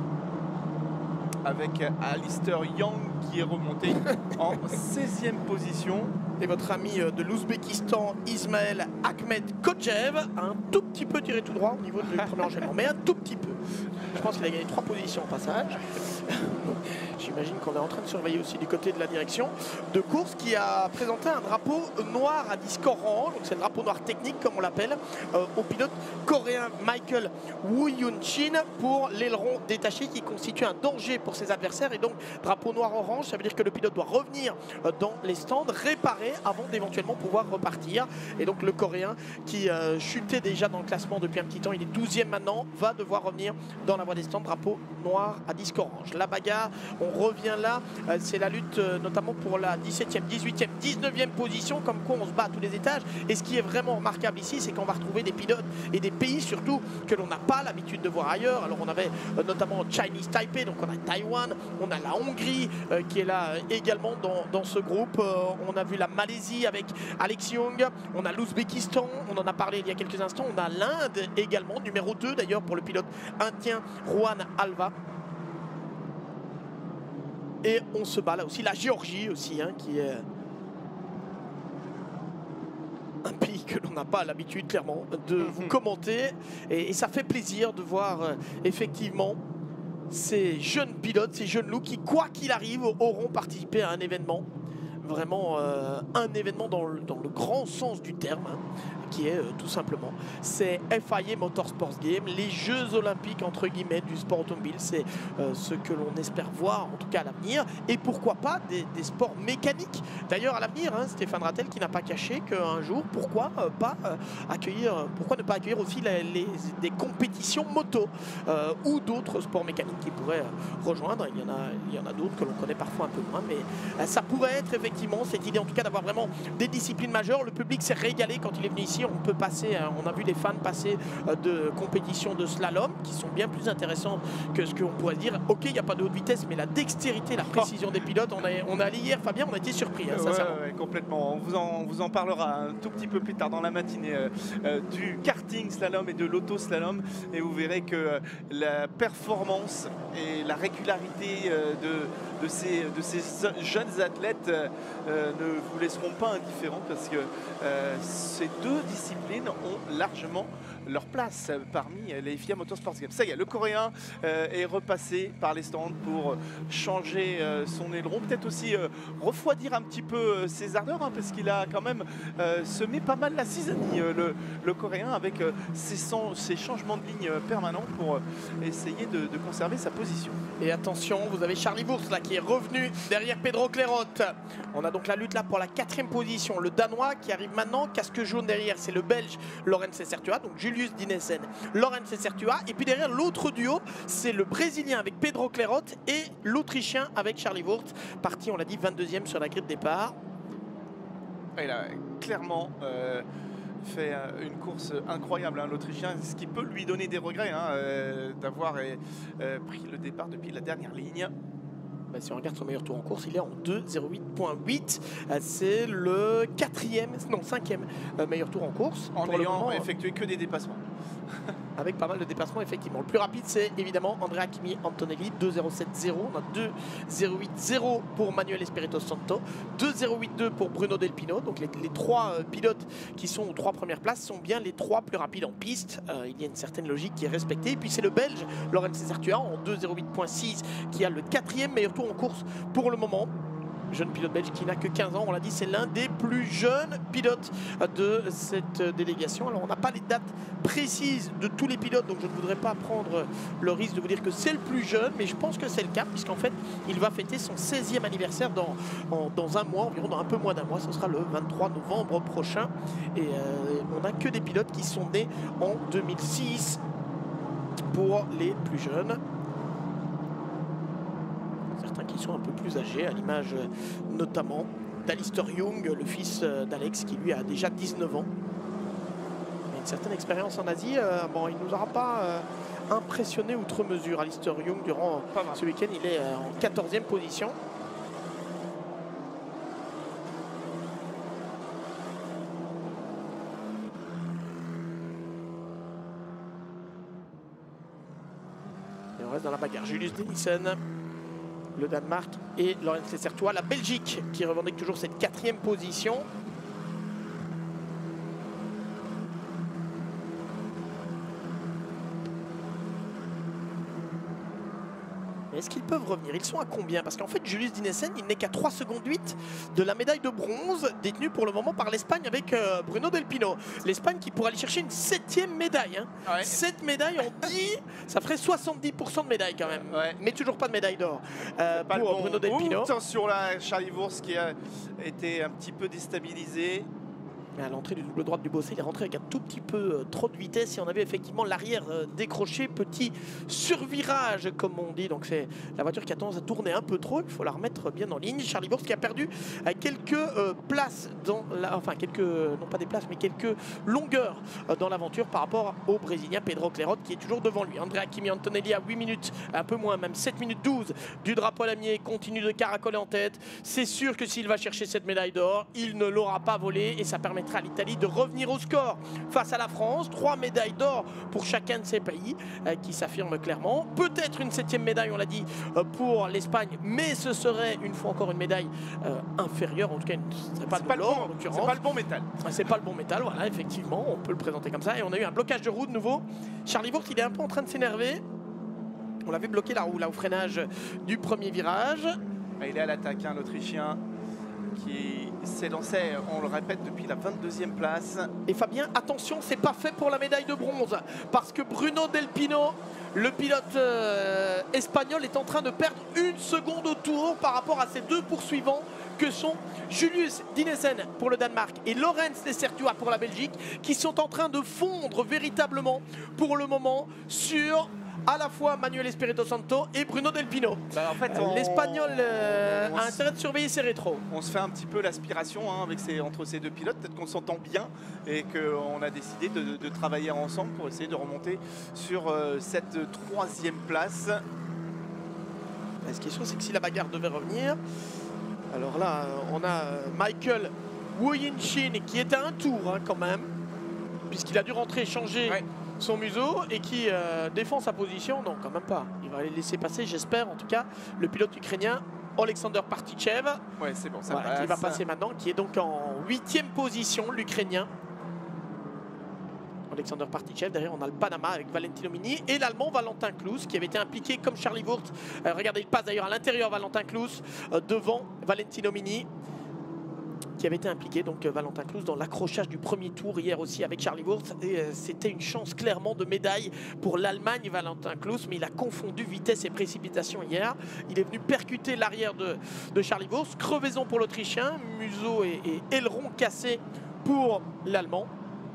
avec Alistair Young qui est remonté en 16e position. Et votre ami de l'Ouzbékistan, Ismaël Ahmed Kodjev, a un tout petit peu tiré tout droit au niveau du premier enchaînement, mais un tout petit peu. Je pense qu'il a gagné 3 positions au passage. J'imagine qu'on est en train de surveiller aussi du côté de la direction de course qui a présenté un drapeau noir à disque orange, donc c'est le drapeau noir technique comme on l'appelle, au pilote coréen Michael Woo Yoon-shin pour l'aileron détaché qui constitue un danger pour ses adversaires. Et donc drapeau noir-orange, ça veut dire que le pilote doit revenir dans les stands, réparer avant d'éventuellement pouvoir repartir. Et donc le coréen qui chutait déjà dans le classement depuis un petit temps, il est 12e maintenant, va devoir revenir dans la voie des stands, drapeau noir à disque orange. La bagarre, on revient là, c'est la lutte notamment pour la 17e, 18e, 19e position, comme quoi on se bat à tous les étages. Et ce qui est vraiment remarquable ici, c'est qu'on va retrouver des pilotes et des pays surtout que l'on n'a pas l'habitude de voir ailleurs. Alors on avait notamment Chinese Taipei, donc on a Taïwan, on a la Hongrie qui est là également dans ce groupe. On a vu la Malaisie avec Alex Young, on a l'Ouzbékistan, on en a parlé il y a quelques instants, on a l'Inde également, numéro 2 d'ailleurs pour le pilote indien Juan Alva. Et on se bat là aussi, la Géorgie aussi, hein, qui est un pays que l'on n'a pas l'habitude clairement de vous commenter. Et ça fait plaisir de voir effectivement ces jeunes pilotes, ces jeunes loups qui, quoi qu'il arrive, auront participé à un événement. Vraiment un événement dans le grand sens du terme, hein, qui est tout simplement c'est FIA Motorsports Games, les Jeux Olympiques entre guillemets du sport automobile. C'est ce que l'on espère voir en tout cas à l'avenir, et pourquoi pas des sports mécaniques d'ailleurs à l'avenir, hein. Stéphane Rattel qui n'a pas caché qu'un jour pourquoi ne pas accueillir aussi des compétitions moto ou d'autres sports mécaniques qui pourraient rejoindre. Il y en a d'autres que l'on connaît parfois un peu moins, mais ça pourrait être effectivement cette idée en tout cas d'avoir vraiment des disciplines majeures. Le public s'est régalé quand il est venu ici. On peut passer, on a vu les fans passer de compétitions de slalom qui sont bien plus intéressantes que ce qu'on pourrait dire. Ok, il n'y a pas de haute vitesse, mais la dextérité, la précision des pilotes, on est allé hier, Fabien, on a été surpris, hein, ouais, complètement. On vous en parlera un tout petit peu plus tard dans la matinée du karting slalom et de l'auto slalom, et vous verrez que la performance et la régularité de ces jeunes athlètes ne vous laisseront pas indifférents, parce que ces deux disciplines ont largement leur place parmi les FIA Motorsports Games. Ça y est, le Coréen est repassé par les stands pour changer son aileron, peut-être aussi refroidir un petit peu ses ardeurs, hein, parce qu'il a quand même semé pas mal la cisanie, le Coréen, avec ses changements de ligne permanents pour essayer de conserver sa position. Et attention, vous avez Charlie Wurst là qui est revenu derrière Pedro Clairot. On a donc la lutte là pour la 4e position. Le Danois qui arrive maintenant, casque jaune derrière derrière, c'est le Belge Lorenz Sertua, donc Julius Dinesen, Lorenz Sertua. Et puis derrière, l'autre duo, c'est le Brésilien avec Pedro Clerot et l'Autrichien avec Charlie Wurth. Parti, on l'a dit, 22e sur la grille de départ. Il a clairement fait une course incroyable, hein, l'Autrichien, ce qui peut lui donner des regrets d'avoir pris le départ depuis la dernière ligne. Bah, si on regarde son meilleur tour en course, il est en 2,08.8. C'est le 5e meilleur tour en course. En n'ayant effectué que des dépassements. Avec pas mal de dépassements, effectivement. Le plus rapide, c'est évidemment Andrea Kimi Antonelli, 2,070. On a 2,080 pour Manuel Espirito Santo, 2,082 pour Bruno Del Pino. Donc les trois pilotes qui sont aux 3 premières places sont bien les 3 plus rapides en piste. Il y a une certaine logique qui est respectée. Et puis c'est le Belge Lorenz Sertua en 2,08.6 qui a le 4e meilleur tour en course pour le moment. Jeune pilote belge qui n'a que 15 ans, on l'a dit, c'est l'un des plus jeunes pilotes de cette délégation. Alors on n'a pas les dates précises de tous les pilotes, donc je ne voudrais pas prendre le risque de vous dire que c'est le plus jeune, mais je pense que c'est le cas, puisqu'en fait il va fêter son 16e anniversaire dans un mois, environ dans un peu moins d'un mois, ce sera le 23 novembre prochain. Et on n'a que des pilotes qui sont nés en 2006 pour les plus jeunes. Qui sont un peu plus âgés, à l'image notamment d'Alistair Young, le fils d'Alex, qui lui a déjà 19 ans. Il a une certaine expérience en Asie. Bon, il ne nous aura pas impressionné outre mesure. Alistair Young, durant ce week-end, il est en 14e position. Et on reste dans la bagarre. Julius Dinesen, le Danemark, et Lorenz Sertua, la Belgique, qui revendique toujours cette 4e position. Est-ce qu'ils peuvent revenir? Ils sont à combien? Parce qu'en fait, Julius Dinesen, il n'est qu'à 3 secondes 8 de la médaille de bronze détenue pour le moment par l'Espagne avec Bruno Del Pino. L'Espagne qui pourrait aller chercher une 7e médaille. Hein. Ouais. 7 médailles en 10, ça ferait 70% de médailles quand même. Ouais. Mais toujours pas de médaille d'or pour Bruno Del Pino. Attention là, Charlie Wurth qui a été un petit peu déstabilisé. À l'entrée du double droite du Bossé, il est rentré avec un tout petit peu trop de vitesse et on avait effectivement l'arrière décroché, petit survirage comme on dit. Donc c'est la voiture qui a tendance à tourner un peu trop, il faut la remettre bien en ligne. Charlie Wurth qui a perdu quelques places dans non pas des places mais quelques longueurs dans l'aventure par rapport au Brésilien Pedro Clerot qui est toujours devant lui. Andrea Kimi Antonelli à 8 minutes, un peu moins, même 7 minutes 12 du drapeau à lamier, continue de caracoler en tête. C'est sûr que s'il va chercher cette médaille d'or, il ne l'aura pas volée et ça permettra à l'Italie de revenir au score face à la France. 3 médailles d'or pour chacun de ces pays qui s'affirment clairement. Peut-être une 7e médaille, on l'a dit, pour l'Espagne, mais ce serait une fois encore une médaille inférieure. En tout cas, ce ne serait pas de l'or en l'occurrence. C'est pas le bon métal. C'est pas le bon métal, voilà, effectivement, on peut le présenter comme ça. Et on a eu un blocage de roue de nouveau. Charlie Wurth, il est un peu en train de s'énerver. On l'avait bloqué la roue là au freinage du premier virage. Il est à l'attaque, hein, l'Autrichien, qui s'est lancé, on le répète, depuis la 22e place. Et Fabien, attention, c'est pas fait pour la médaille de bronze, parce que Bruno Del Pino, le pilote espagnol, est en train de perdre 1 seconde au tour par rapport à ses 2 poursuivants que sont Julius Dinesen pour le Danemark et Lorenz Sertua pour la Belgique, qui sont en train de fondre véritablement pour le moment sur à la fois Manuel Espirito Santo et Bruno Del Pino. En fait, l'Espagnol a intérêt de surveiller ses rétros. On se fait un petit peu l'aspiration avec entre ces 2 pilotes. Peut-être qu'on s'entend bien et qu'on a décidé de travailler ensemble pour essayer de remonter sur cette 3e place. Ce qui est sûr, c'est que si la bagarre devait revenir, alors là, on a Michael Wojcicki qui est à un tour quand même, puisqu'il a dû rentrer changer son museau et qui défend sa position. Non, quand même pas. Il va les laisser passer, j'espère. En tout cas, le pilote ukrainien Alexander Partichev, c'est bon, ça qui va passer maintenant, qui est donc en 8e position, l'Ukrainien. Alexander Partichev, derrière on a le Panama avec Valentino Mini et l'Allemand Valentin Klus qui avait été impliqué comme Charlie Wurth. Regardez, il passe d'ailleurs à l'intérieur Valentin Klus devant Valentino Mini, qui avait été impliqué, donc Valentin Klus, dans l'accrochage du premier tour hier aussi avec Charlie Wurth. Et c'était une chance clairement de médaille pour l'Allemagne, Valentin Klus, mais il a confondu vitesse et précipitation hier. Il est venu percuter l'arrière de Charlie Wurth. Crevaison pour l'Autrichien, museau et aileron cassé pour l'Allemand.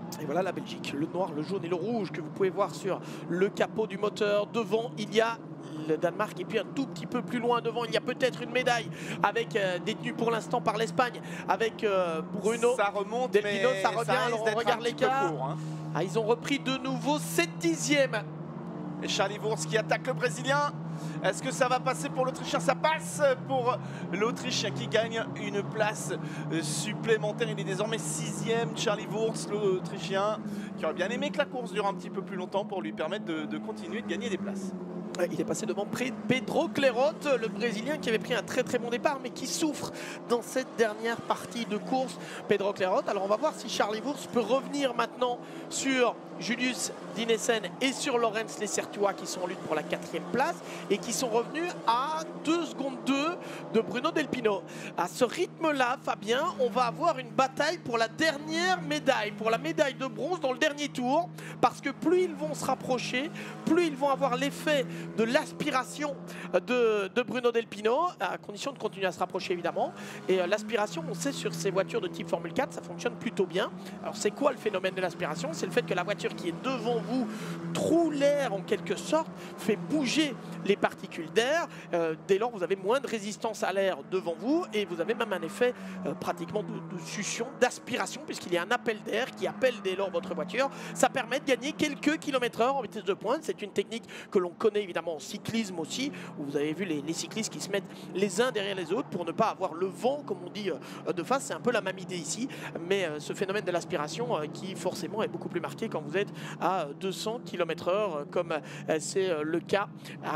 Et voilà la Belgique, le noir, le jaune et le rouge que vous pouvez voir sur le capot du moteur. Devant, il y a le Danemark et puis un tout petit peu plus loin devant, il y a peut-être une médaille avec détenue pour l'instant par l'Espagne avec Bruno. Ça remonte, Delpino, mais ça revient. Alors on regarde l'écart. Hein. Ah, ils ont repris de nouveau 7/10. Et Charlie Wurz qui attaque le Brésilien. Est-ce que ça va passer pour l'Autrichien? Ça passe pour l'Autriche qui gagne une place supplémentaire. Il est désormais 6e. Charlie Wurz, l'Autrichien, qui aurait bien aimé que la course dure un petit peu plus longtemps pour lui permettre de continuer de gagner des places. Il est passé devant Pedro Clerot, le Brésilien qui avait pris un très bon départ mais qui souffre dans cette dernière partie de course. Pedro Clerot, alors on va voir si Charlie Wurz peut revenir maintenant sur Julius Dinesen et sur Laurens Lecertua qui sont en lutte pour la 4e place et qui sont revenus à 2 secondes 2 de Bruno Delpino. À ce rythme-là, Fabien, on va avoir une bataille pour la dernière médaille, pour la médaille de bronze dans le dernier tour, parce que plus ils vont se rapprocher, plus ils vont avoir l'effet de l'aspiration de Bruno Delpino, à condition de continuer à se rapprocher évidemment. Et l'aspiration, on sait sur ces voitures de type Formule 4, ça fonctionne plutôt bien. Alors c'est quoi le phénomène de l'aspiration? C'est le fait que la voiture qui est devant vous troue l'air en quelque sorte, fait bouger les particules d'air. Dès lors, vous avez moins de résistance à l'air devant vous et vous avez même un effet pratiquement de succion, d'aspiration, puisqu'il y a un appel d'air qui appelle dès lors votre voiture. Ça permet de gagner quelques km/h en vitesse de pointe. C'est une technique que l'on connaît évidemment en cyclisme aussi, où vous avez vu les cyclistes qui se mettent les uns derrière les autres pour ne pas avoir le vent, comme on dit, de face. C'est un peu la même idée ici, mais ce phénomène de l'aspiration qui forcément est beaucoup plus marqué quand vous êtes à 200 km/h, comme c'est le cas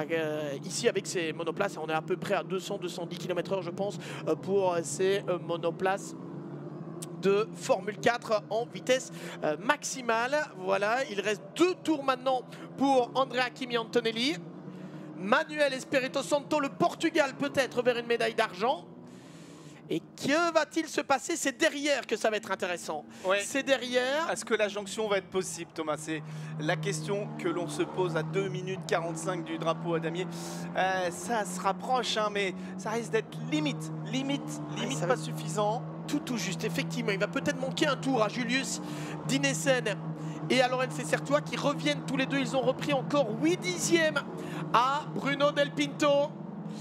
ici avec ces monoplaces. On est à peu près à 200-210 km/h, je pense, pour ces monoplaces de Formule 4 en vitesse maximale. Voilà, il reste 2 tours maintenant pour Andrea Kimi Antonelli. Manuel Espirito Santo, le Portugal, peut-être vers une médaille d'argent. Et que va-t-il se passer? C'est derrière que ça va être intéressant. Ouais. C'est derrière. Est-ce que la jonction va être possible, Thomas? C'est la question que l'on se pose à 2 minutes 45 du drapeau à damier. Ça se rapproche, hein, mais ça risque d'être limite pas suffisant. Tout juste, effectivement. Il va peut-être manquer un tour à Julius Dinesen et à Laurens Lecertua qui reviennent tous les deux. Ils ont repris encore 8/10 à Bruno Delpinto.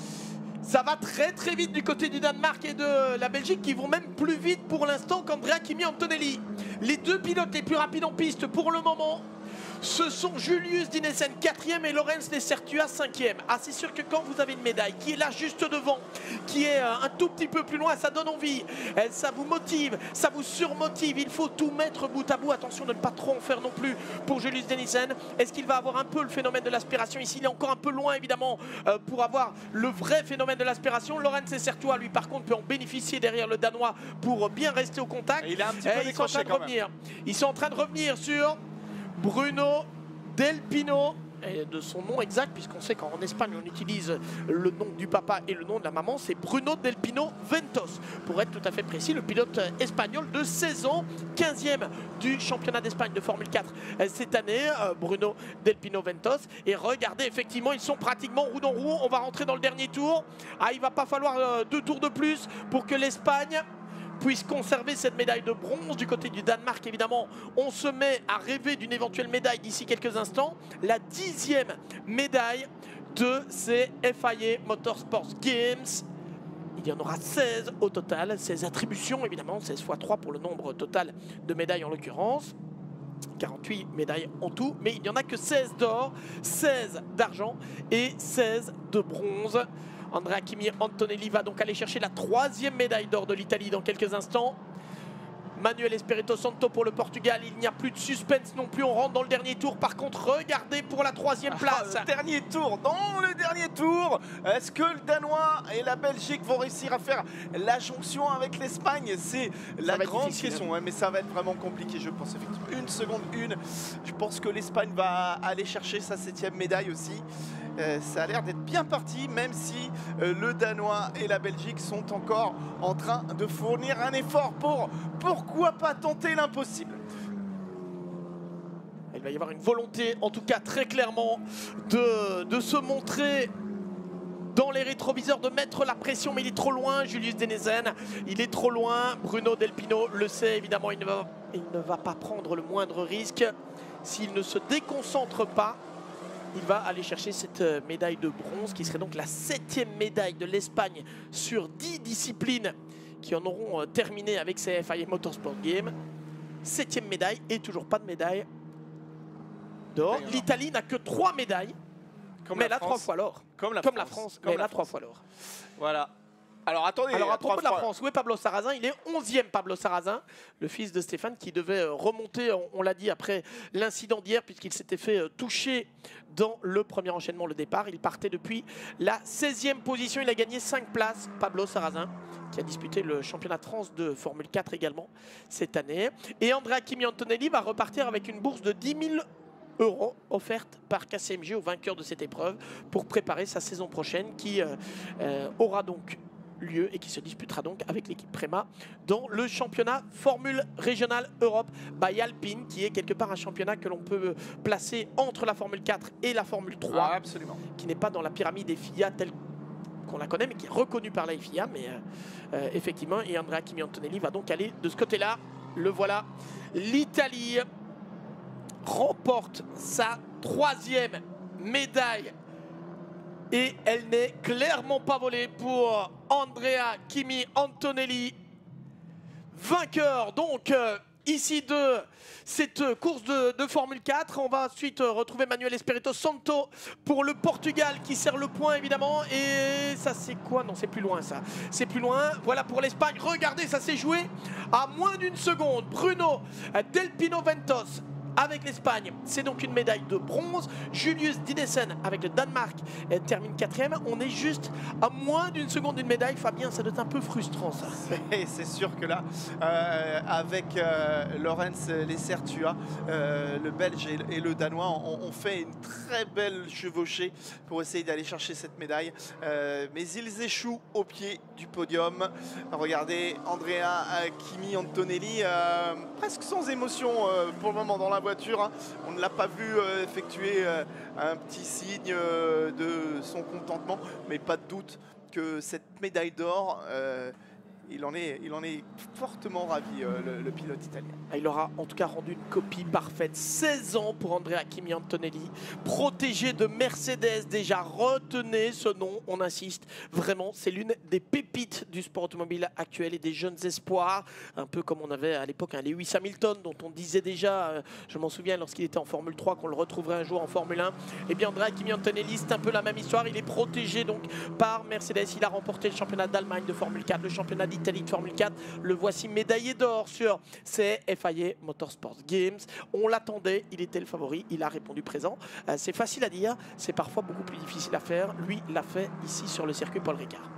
Ça va très vite du côté du Danemark et de la Belgique, qui vont même plus vite pour l'instant qu'Andrea Kimi Antonelli. Les 2 pilotes les plus rapides en piste pour le moment, ce sont Julius Dinesen 4e et Laurens Lecertua 5e. Ah, c'est sûr que quand vous avez une médaille qui est là juste devant, qui est un tout petit peu plus loin, ça donne envie, ça vous motive, ça vous surmotive. Il faut tout mettre bout à bout. Attention de ne pas trop en faire non plus pour Julius Dinesen. Est-ce qu'il va avoir un peu le phénomène de l'aspiration ici? Il est encore un peu loin évidemment pour avoir le vrai phénomène de l'aspiration. Laurens Lecertua, lui par contre, peut en bénéficier derrière le Danois pour bien rester au contact. Et il a un petit peu décroché quand même. Ils sont en train de revenir sur Bruno Delpino, et de son nom exact, puisqu'on sait qu'en Espagne on utilise le nom du papa et le nom de la maman, c'est Bruno Delpino Ventos, pour être tout à fait précis, le pilote espagnol de 16 ans, 15e du championnat d'Espagne de Formule 4 cette année, Bruno Delpino Ventos. Et regardez, effectivement, ils sont pratiquement roue dans roue. On va rentrer dans le dernier tour. Ah, il va pas falloir 2 tours de plus pour que l'Espagne puisse conserver cette médaille de bronze. Du côté du Danemark, évidemment, on se met à rêver d'une éventuelle médaille d'ici quelques instants. La 10e médaille de ces FIA Motorsports Games. Il y en aura 16 au total, 16 attributions évidemment, 16 x 3 pour le nombre total de médailles en l'occurrence. 48 médailles en tout, mais il n'y en a que 16 d'or, 16 d'argent et 16 de bronze. Andrea Kimi Antonelli va donc aller chercher la 3e médaille d'or de l'Italie dans quelques instants. Manuel Espirito Santo pour le Portugal. Il n'y a plus de suspense non plus. On rentre dans le dernier tour. Par contre, regardez pour la 3e place. Dans le dernier tour, est-ce que le Danois et la Belgique vont réussir à faire la jonction avec l'Espagne? C'est la grande question. Ouais, mais ça va être vraiment compliqué, je pense, effectivement. 1 seconde 1. Je pense que l'Espagne va aller chercher sa 7e médaille aussi. Ça a l'air d'être bien parti, même si le Danois et la Belgique sont encore en train de fournir un effort pour, pourquoi pas, tenter l'impossible. Il va y avoir une volonté, en tout cas très clairement, de se montrer dans les rétroviseurs, de mettre la pression, mais il est trop loin, Julius Dinesen, il est trop loin. Bruno Delpino le sait, évidemment, il ne va et il ne va pas prendre le moindre risque. S'il ne se déconcentre pas, il va aller chercher cette médaille de bronze qui serait donc la 7e médaille de l'Espagne sur 10 disciplines qui en auront terminé avec ces FIA Motorsport Games. 7e médaille et toujours pas de médaille d'or. L'Italie n'a que 3 médailles, mais elle a 3 fois l'or. Comme la France, mais elle a 3 fois l'or. Voilà. Alors attendez, à propos de la France, où est Pablo Sarrazin? Il est 11e, Pablo Sarrazin, le fils de Stéphane, qui devait remonter, on l'a dit, après l'incident d'hier, puisqu'il s'était fait toucher dans le premier enchaînement, le départ. Il partait depuis la 16e position. Il a gagné 5 places, Pablo Sarrazin, qui a disputé le championnat de France de Formule 4 également cette année. Et Andrea Kimi Antonelli va repartir avec une bourse de 10 000 € offerte par KCMG au vainqueur de cette épreuve pour préparer sa saison prochaine qui aura donc lieu et qui se disputera donc avec l'équipe Prema dans le championnat Formule Régionale Europe by Alpine, qui est quelque part un championnat que l'on peut placer entre la Formule 4 et la Formule 3, absolument, qui n'est pas dans la pyramide des FIA telle qu'on la connaît, mais qui est reconnue par la FIA. Mais effectivement, et Andrea Kimi Antonelli va donc aller de ce côté-là. Le voilà, l'Italie remporte sa 3e médaille et elle n'est clairement pas volée pour Andrea Kimi Antonelli, vainqueur donc ici de cette course de Formule 4. On va ensuite retrouver Manuel Espirito Santo pour le Portugal qui serre le point évidemment. Et ça c'est quoi? Non, c'est plus loin ça. C'est plus loin. Voilà pour l'Espagne. Regardez, ça s'est joué à moins d'une seconde. Bruno Del Pino Ventos avec l'Espagne, c'est donc une médaille de bronze. Julius Dinesen avec le Danemark termine 4e. On est juste à moins d'une seconde d'une médaille. Fabien, ça doit être un peu frustrant ça. C'est sûr que là, avec Lorenz Lessertua, le Belge et le Danois, on fait une très belle chevauchée pour essayer d'aller chercher cette médaille. Mais ils échouent au pied du podium. Regardez, Andrea Kimi Antonelli, presque sans émotion pour le moment dans la voiture, hein. On ne l'a pas vu effectuer un petit signe de son contentement, mais pas de doute que cette médaille d'or, il en est fortement ravi, le pilote italien. Il aura en tout cas rendu une copie parfaite. 16 ans pour Andrea Kimi Antonelli, protégé de Mercedes. Déjà, retenez ce nom, on insiste. Vraiment, c'est l'une des pépites du sport automobile actuel et des jeunes espoirs. Un peu comme on avait à l'époque un Lewis Hamilton, dont on disait déjà, je m'en souviens lorsqu'il était en Formule 3, qu'on le retrouverait un jour en Formule 1. Et bien Andrea Kimi Antonelli, c'est un peu la même histoire. Il est protégé donc par Mercedes. Il a remporté le championnat d'Allemagne de Formule 4, le championnat d'Italie de Formule 4. Le voici médaillé d'or sur ces FIA Motorsport Games. On l'attendait, il était le favori, il a répondu présent. C'est facile à dire, c'est parfois beaucoup plus difficile à faire. Lui l'a fait ici sur le circuit Paul Ricard.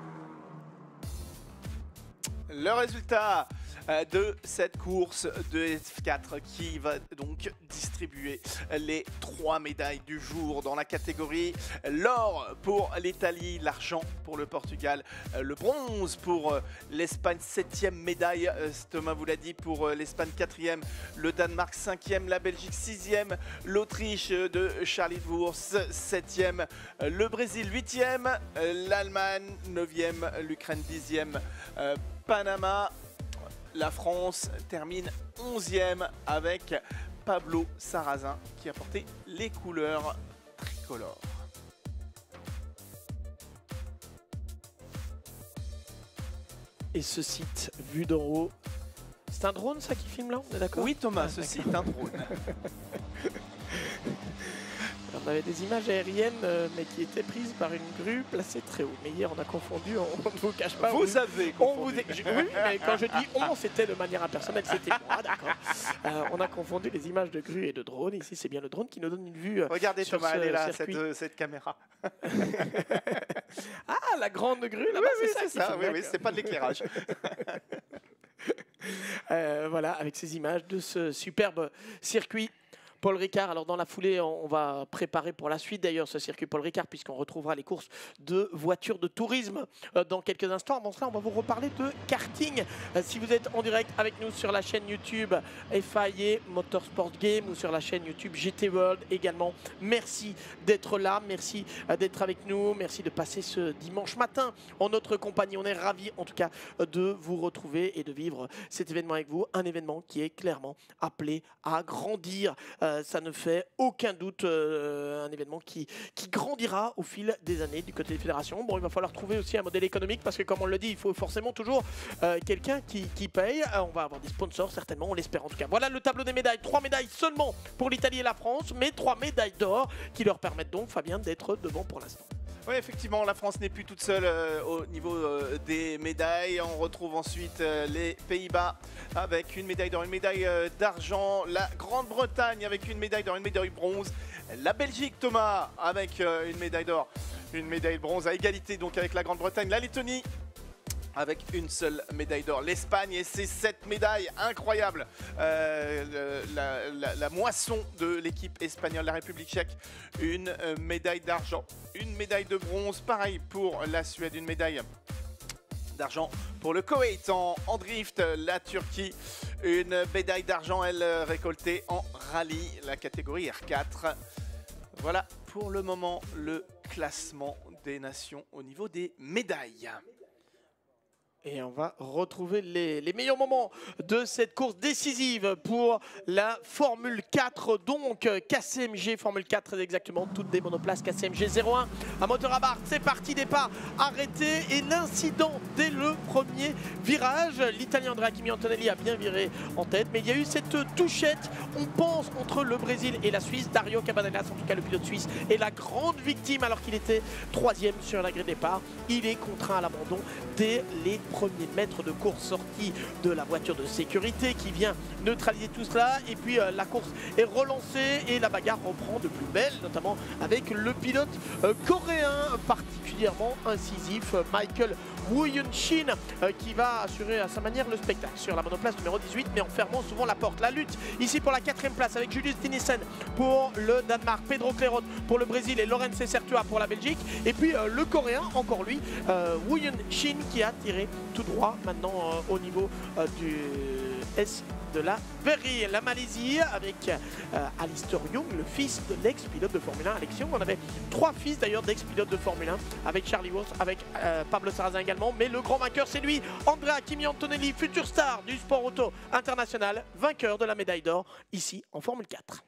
Le résultat de cette course de F4 qui va donc distribuer les 3 médailles du jour dans la catégorie l'or pour l'Italie, l'argent pour le Portugal, le bronze pour l'Espagne, 7e médaille, Thomas vous l'a dit, pour l'Espagne 4e, le Danemark 5e, la Belgique 6e, l'Autriche de Charlie Wurst 7e, le Brésil 8e, l'Allemagne 9e, l'Ukraine 10e, Panama. La France termine 11e avec Pablo Sarrazin qui a porté les couleurs tricolores. Et ce site vu d'en haut, c'est un drone ça qui filme là, on est d'accord? Oui Thomas, ceci est un drone. On avait des images aériennes, mais qui étaient prises par une grue placée très haut. Mais hier, on a confondu, on ne vous cache pas. Vous avez confondu. Oui, mais quand je dis on, c'était de manière impersonnelle, c'était moi, d'accord. On a confondu les images de grue et de drone. Ici, c'est bien le drone qui nous donne une vue. Regardez sur Thomas, elle est là, circuit. cette caméra. Ah, la grande grue, là-bas, oui, c'est ça. Oui, c'est pas de l'éclairage. Voilà, avec ces images de ce superbe circuit Paul Ricard. Alors dans la foulée, on va préparer pour la suite d'ailleurs ce circuit Paul Ricard, puisqu'on retrouvera les courses de voitures de tourisme dans quelques instants. Avant cela, on va vous reparler de karting. Si vous êtes en direct avec nous sur la chaîne YouTube FIA Motorsport Game ou sur la chaîne YouTube GT World également, merci d'être là, merci d'être avec nous, merci de passer ce dimanche matin en notre compagnie. On est ravis en tout cas de vous retrouver et de vivre cet événement avec vous, un événement qui est clairement appelé à grandir. Ça ne fait aucun doute, un événement qui grandira au fil des années du côté des fédérations. Bon, il va falloir trouver aussi un modèle économique parce que comme on le dit, il faut forcément toujours quelqu'un qui paye. On va avoir des sponsors certainement, on l'espère en tout cas. Voilà le tableau des médailles, 3 médailles seulement pour l'Italie et la France, mais 3 médailles d'or qui leur permettent donc, Fabien, d'être devant pour l'instant. Oui, effectivement, la France n'est plus toute seule au niveau des médailles. On retrouve ensuite les Pays-Bas avec une médaille d'or, une médaille d'argent. La Grande-Bretagne avec une médaille d'or, une médaille de bronze. La Belgique, Thomas, avec une médaille d'or, une médaille de bronze à égalité donc avec la Grande-Bretagne. La Lettonie avec une seule médaille d'or. L'Espagne et ses 7 médailles, incroyable. La moisson de l'équipe espagnole, la République tchèque, une médaille d'argent, une médaille de bronze. Pareil pour la Suède, une médaille d'argent pour le Koweït en drift. La Turquie, une médaille d'argent, elle récoltée en rallye, la catégorie R4. Voilà pour le moment le classement des nations au niveau des médailles. Et on va retrouver les meilleurs moments de cette course décisive pour la Formule 4. Donc KCMG Formule 4, très exactement, toutes des monoplaces KCMG 01. Un moteur à barre, c'est parti, départ arrêté. Et l'incident dès le premier virage. L'Italien Andrea Kimi Antonelli a bien viré en tête. Mais il y a eu cette touchette, on pense, entre le Brésil et la Suisse. Dario Cabanellas, en tout cas le pilote suisse, est la grande victime alors qu'il était 3e sur la grille de départ. Il est contraint à l'abandon dès les premiers mètres de course, sortie de la voiture de sécurité qui vient neutraliser tout cela. Et puis la course est relancée et la bagarre reprend de plus belle, notamment avec le pilote coréen particulièrement incisif, Michael Woo-Hyun-shin, qui va assurer à sa manière le spectacle sur la monoplace numéro 18, mais en fermant souvent la porte. La lutte ici pour la 4e place avec Julius Dinesen pour le Danemark, Pedro Clairot pour le Brésil et Lorenz Sertua pour la Belgique. Et puis le coréen, encore lui, Woo-Hyun-shin, qui a tiré tout droit maintenant au niveau du S de la Verrie. La Malaisie avec Alistair Young, le fils de l'ex-pilote de Formule 1 Alex Young. On avait 3 fils d'ailleurs d'ex-pilotes de Formule 1 avec Charlie Wolff, avec Pablo Sarrazin également. Mais le grand vainqueur, c'est lui, Andrea Kimi Antonelli, futur star du sport auto international, vainqueur de la médaille d'or ici en Formule 4.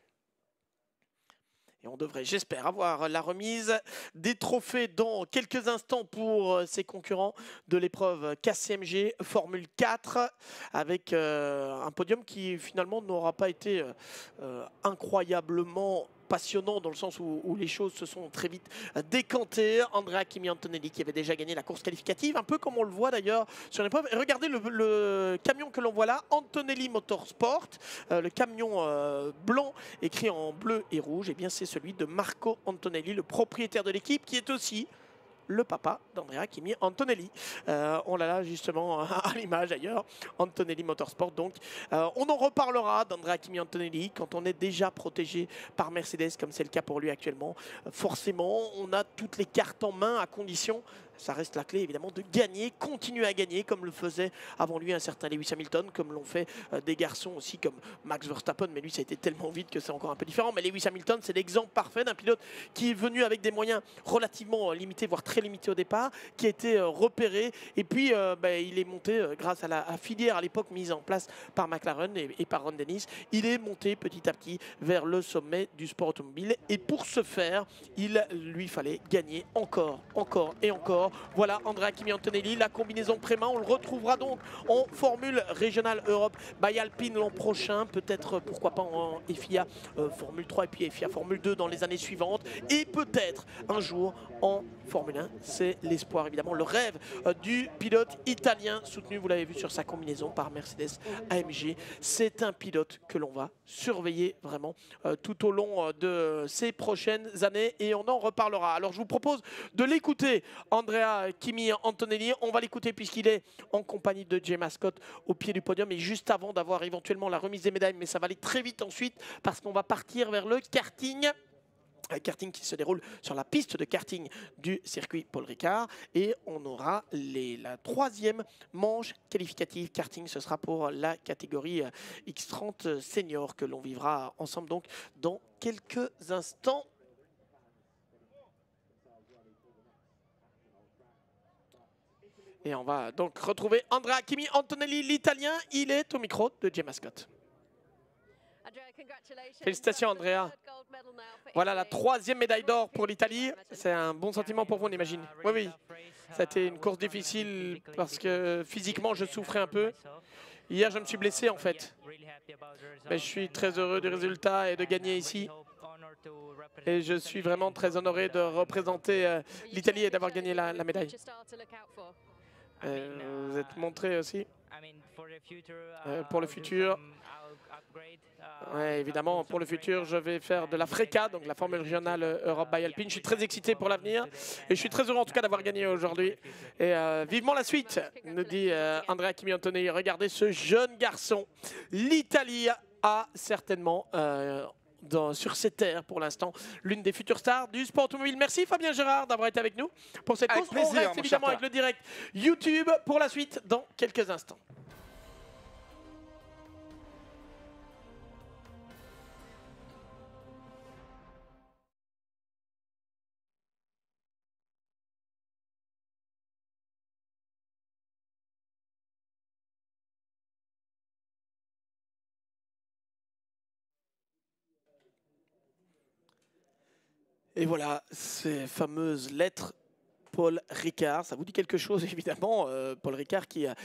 Et on devrait, j'espère, avoir la remise des trophées dans quelques instants pour ses concurrents de l'épreuve KCMG Formule 4, avec un podium qui finalement n'aura pas été incroyablement passionnant dans le sens où les choses se sont très vite décantées. Andrea Kimi Antonelli qui avait déjà gagné la course qualificative, un peu comme on le voit d'ailleurs sur l'épreuve. Et regardez le camion que l'on voit là, Antonelli Motorsport, le camion blanc écrit en bleu et rouge, et bien c'est celui de Marco Antonelli, le propriétaire de l'équipe, qui est aussi le papa d'Andrea Kimi Antonelli. On l'a là justement à l'image d'ailleurs, Antonelli Motorsport. Donc on en reparlera d'Andrea Kimi Antonelli quand on est déjà protégé par Mercedes, comme c'est le cas pour lui actuellement. Forcément, on a toutes les cartes en main à condition, ça reste la clé évidemment, de gagner, continuer à gagner comme le faisait avant lui un certain Lewis Hamilton, comme l'ont fait des garçons aussi comme Max Verstappen, mais lui ça a été tellement vite que c'est encore un peu différent. Mais Lewis Hamilton, c'est l'exemple parfait d'un pilote qui est venu avec des moyens relativement limités, voire très limité au départ, qui a été repéré et puis il est monté grâce à la filière à l'époque mise en place par McLaren et par Ron Dennis. Il est monté petit à petit vers le sommet du sport automobile et pour ce faire il lui fallait gagner encore et encore. Voilà Andrea Kimi Antonelli, la combinaison Prema, on le retrouvera donc en Formule Régionale Europe by Alpine l'an prochain, peut-être pourquoi pas en FIA Formule 3 et puis FIA Formule 2 dans les années suivantes et peut-être un jour en Formule 1. C'est l'espoir évidemment, le rêve du pilote italien soutenu, vous l'avez vu sur sa combinaison, par Mercedes AMG. C'est un pilote que l'on va surveiller vraiment tout au long de ces prochaines années et on en reparlera. Alors je vous propose de l'écouter, Andrea Andrea Kimi Antonelli. On va l'écouter puisqu'il est en compagnie de Jay Mascot au pied du podium. Et juste avant d'avoir éventuellement la remise des médailles, mais ça va aller très vite ensuite parce qu'on va partir vers le karting. Un karting qui se déroule sur la piste de karting du circuit Paul Ricard. Et on aura la troisième manche qualificative karting. Ce sera pour la catégorie X30 senior que l'on vivra ensemble donc dans quelques instants. Et on va donc retrouver Andrea Kimi Antonelli, l'Italien. Il est au micro de Jay Mascot. Félicitations Andrea. Voilà la troisième médaille d'or pour l'Italie. C'est un bon sentiment pour vous, on imagine. Oui, oui. C'était une course difficile parce que physiquement je souffrais un peu. Hier je me suis blessé en fait. Mais je suis très heureux du résultat et de gagner ici. Et je suis vraiment très honoré de représenter l'Italie et d'avoir gagné la médaille. Vous êtes montré aussi pour le futur. Ouais, évidemment, pour le futur, je vais faire de la FRECA, donc la Formule Régionale Europe by Alpine. Je suis très excité pour l'avenir et je suis très heureux en tout cas d'avoir gagné aujourd'hui. Et vivement la suite, nous dit Andrea Kimi Antonelli. Regardez ce jeune garçon. L'Italie a certainement... sur ces terres pour l'instant, l'une des futures stars du sport automobile. Merci Fabien Gérard d'avoir été avec nous pour cette course. On reste évidemment avec le direct YouTube pour la suite dans quelques instants. Et voilà, ces fameuses lettres Paul Ricard. Ça vous dit quelque chose, évidemment. Paul Ricard qui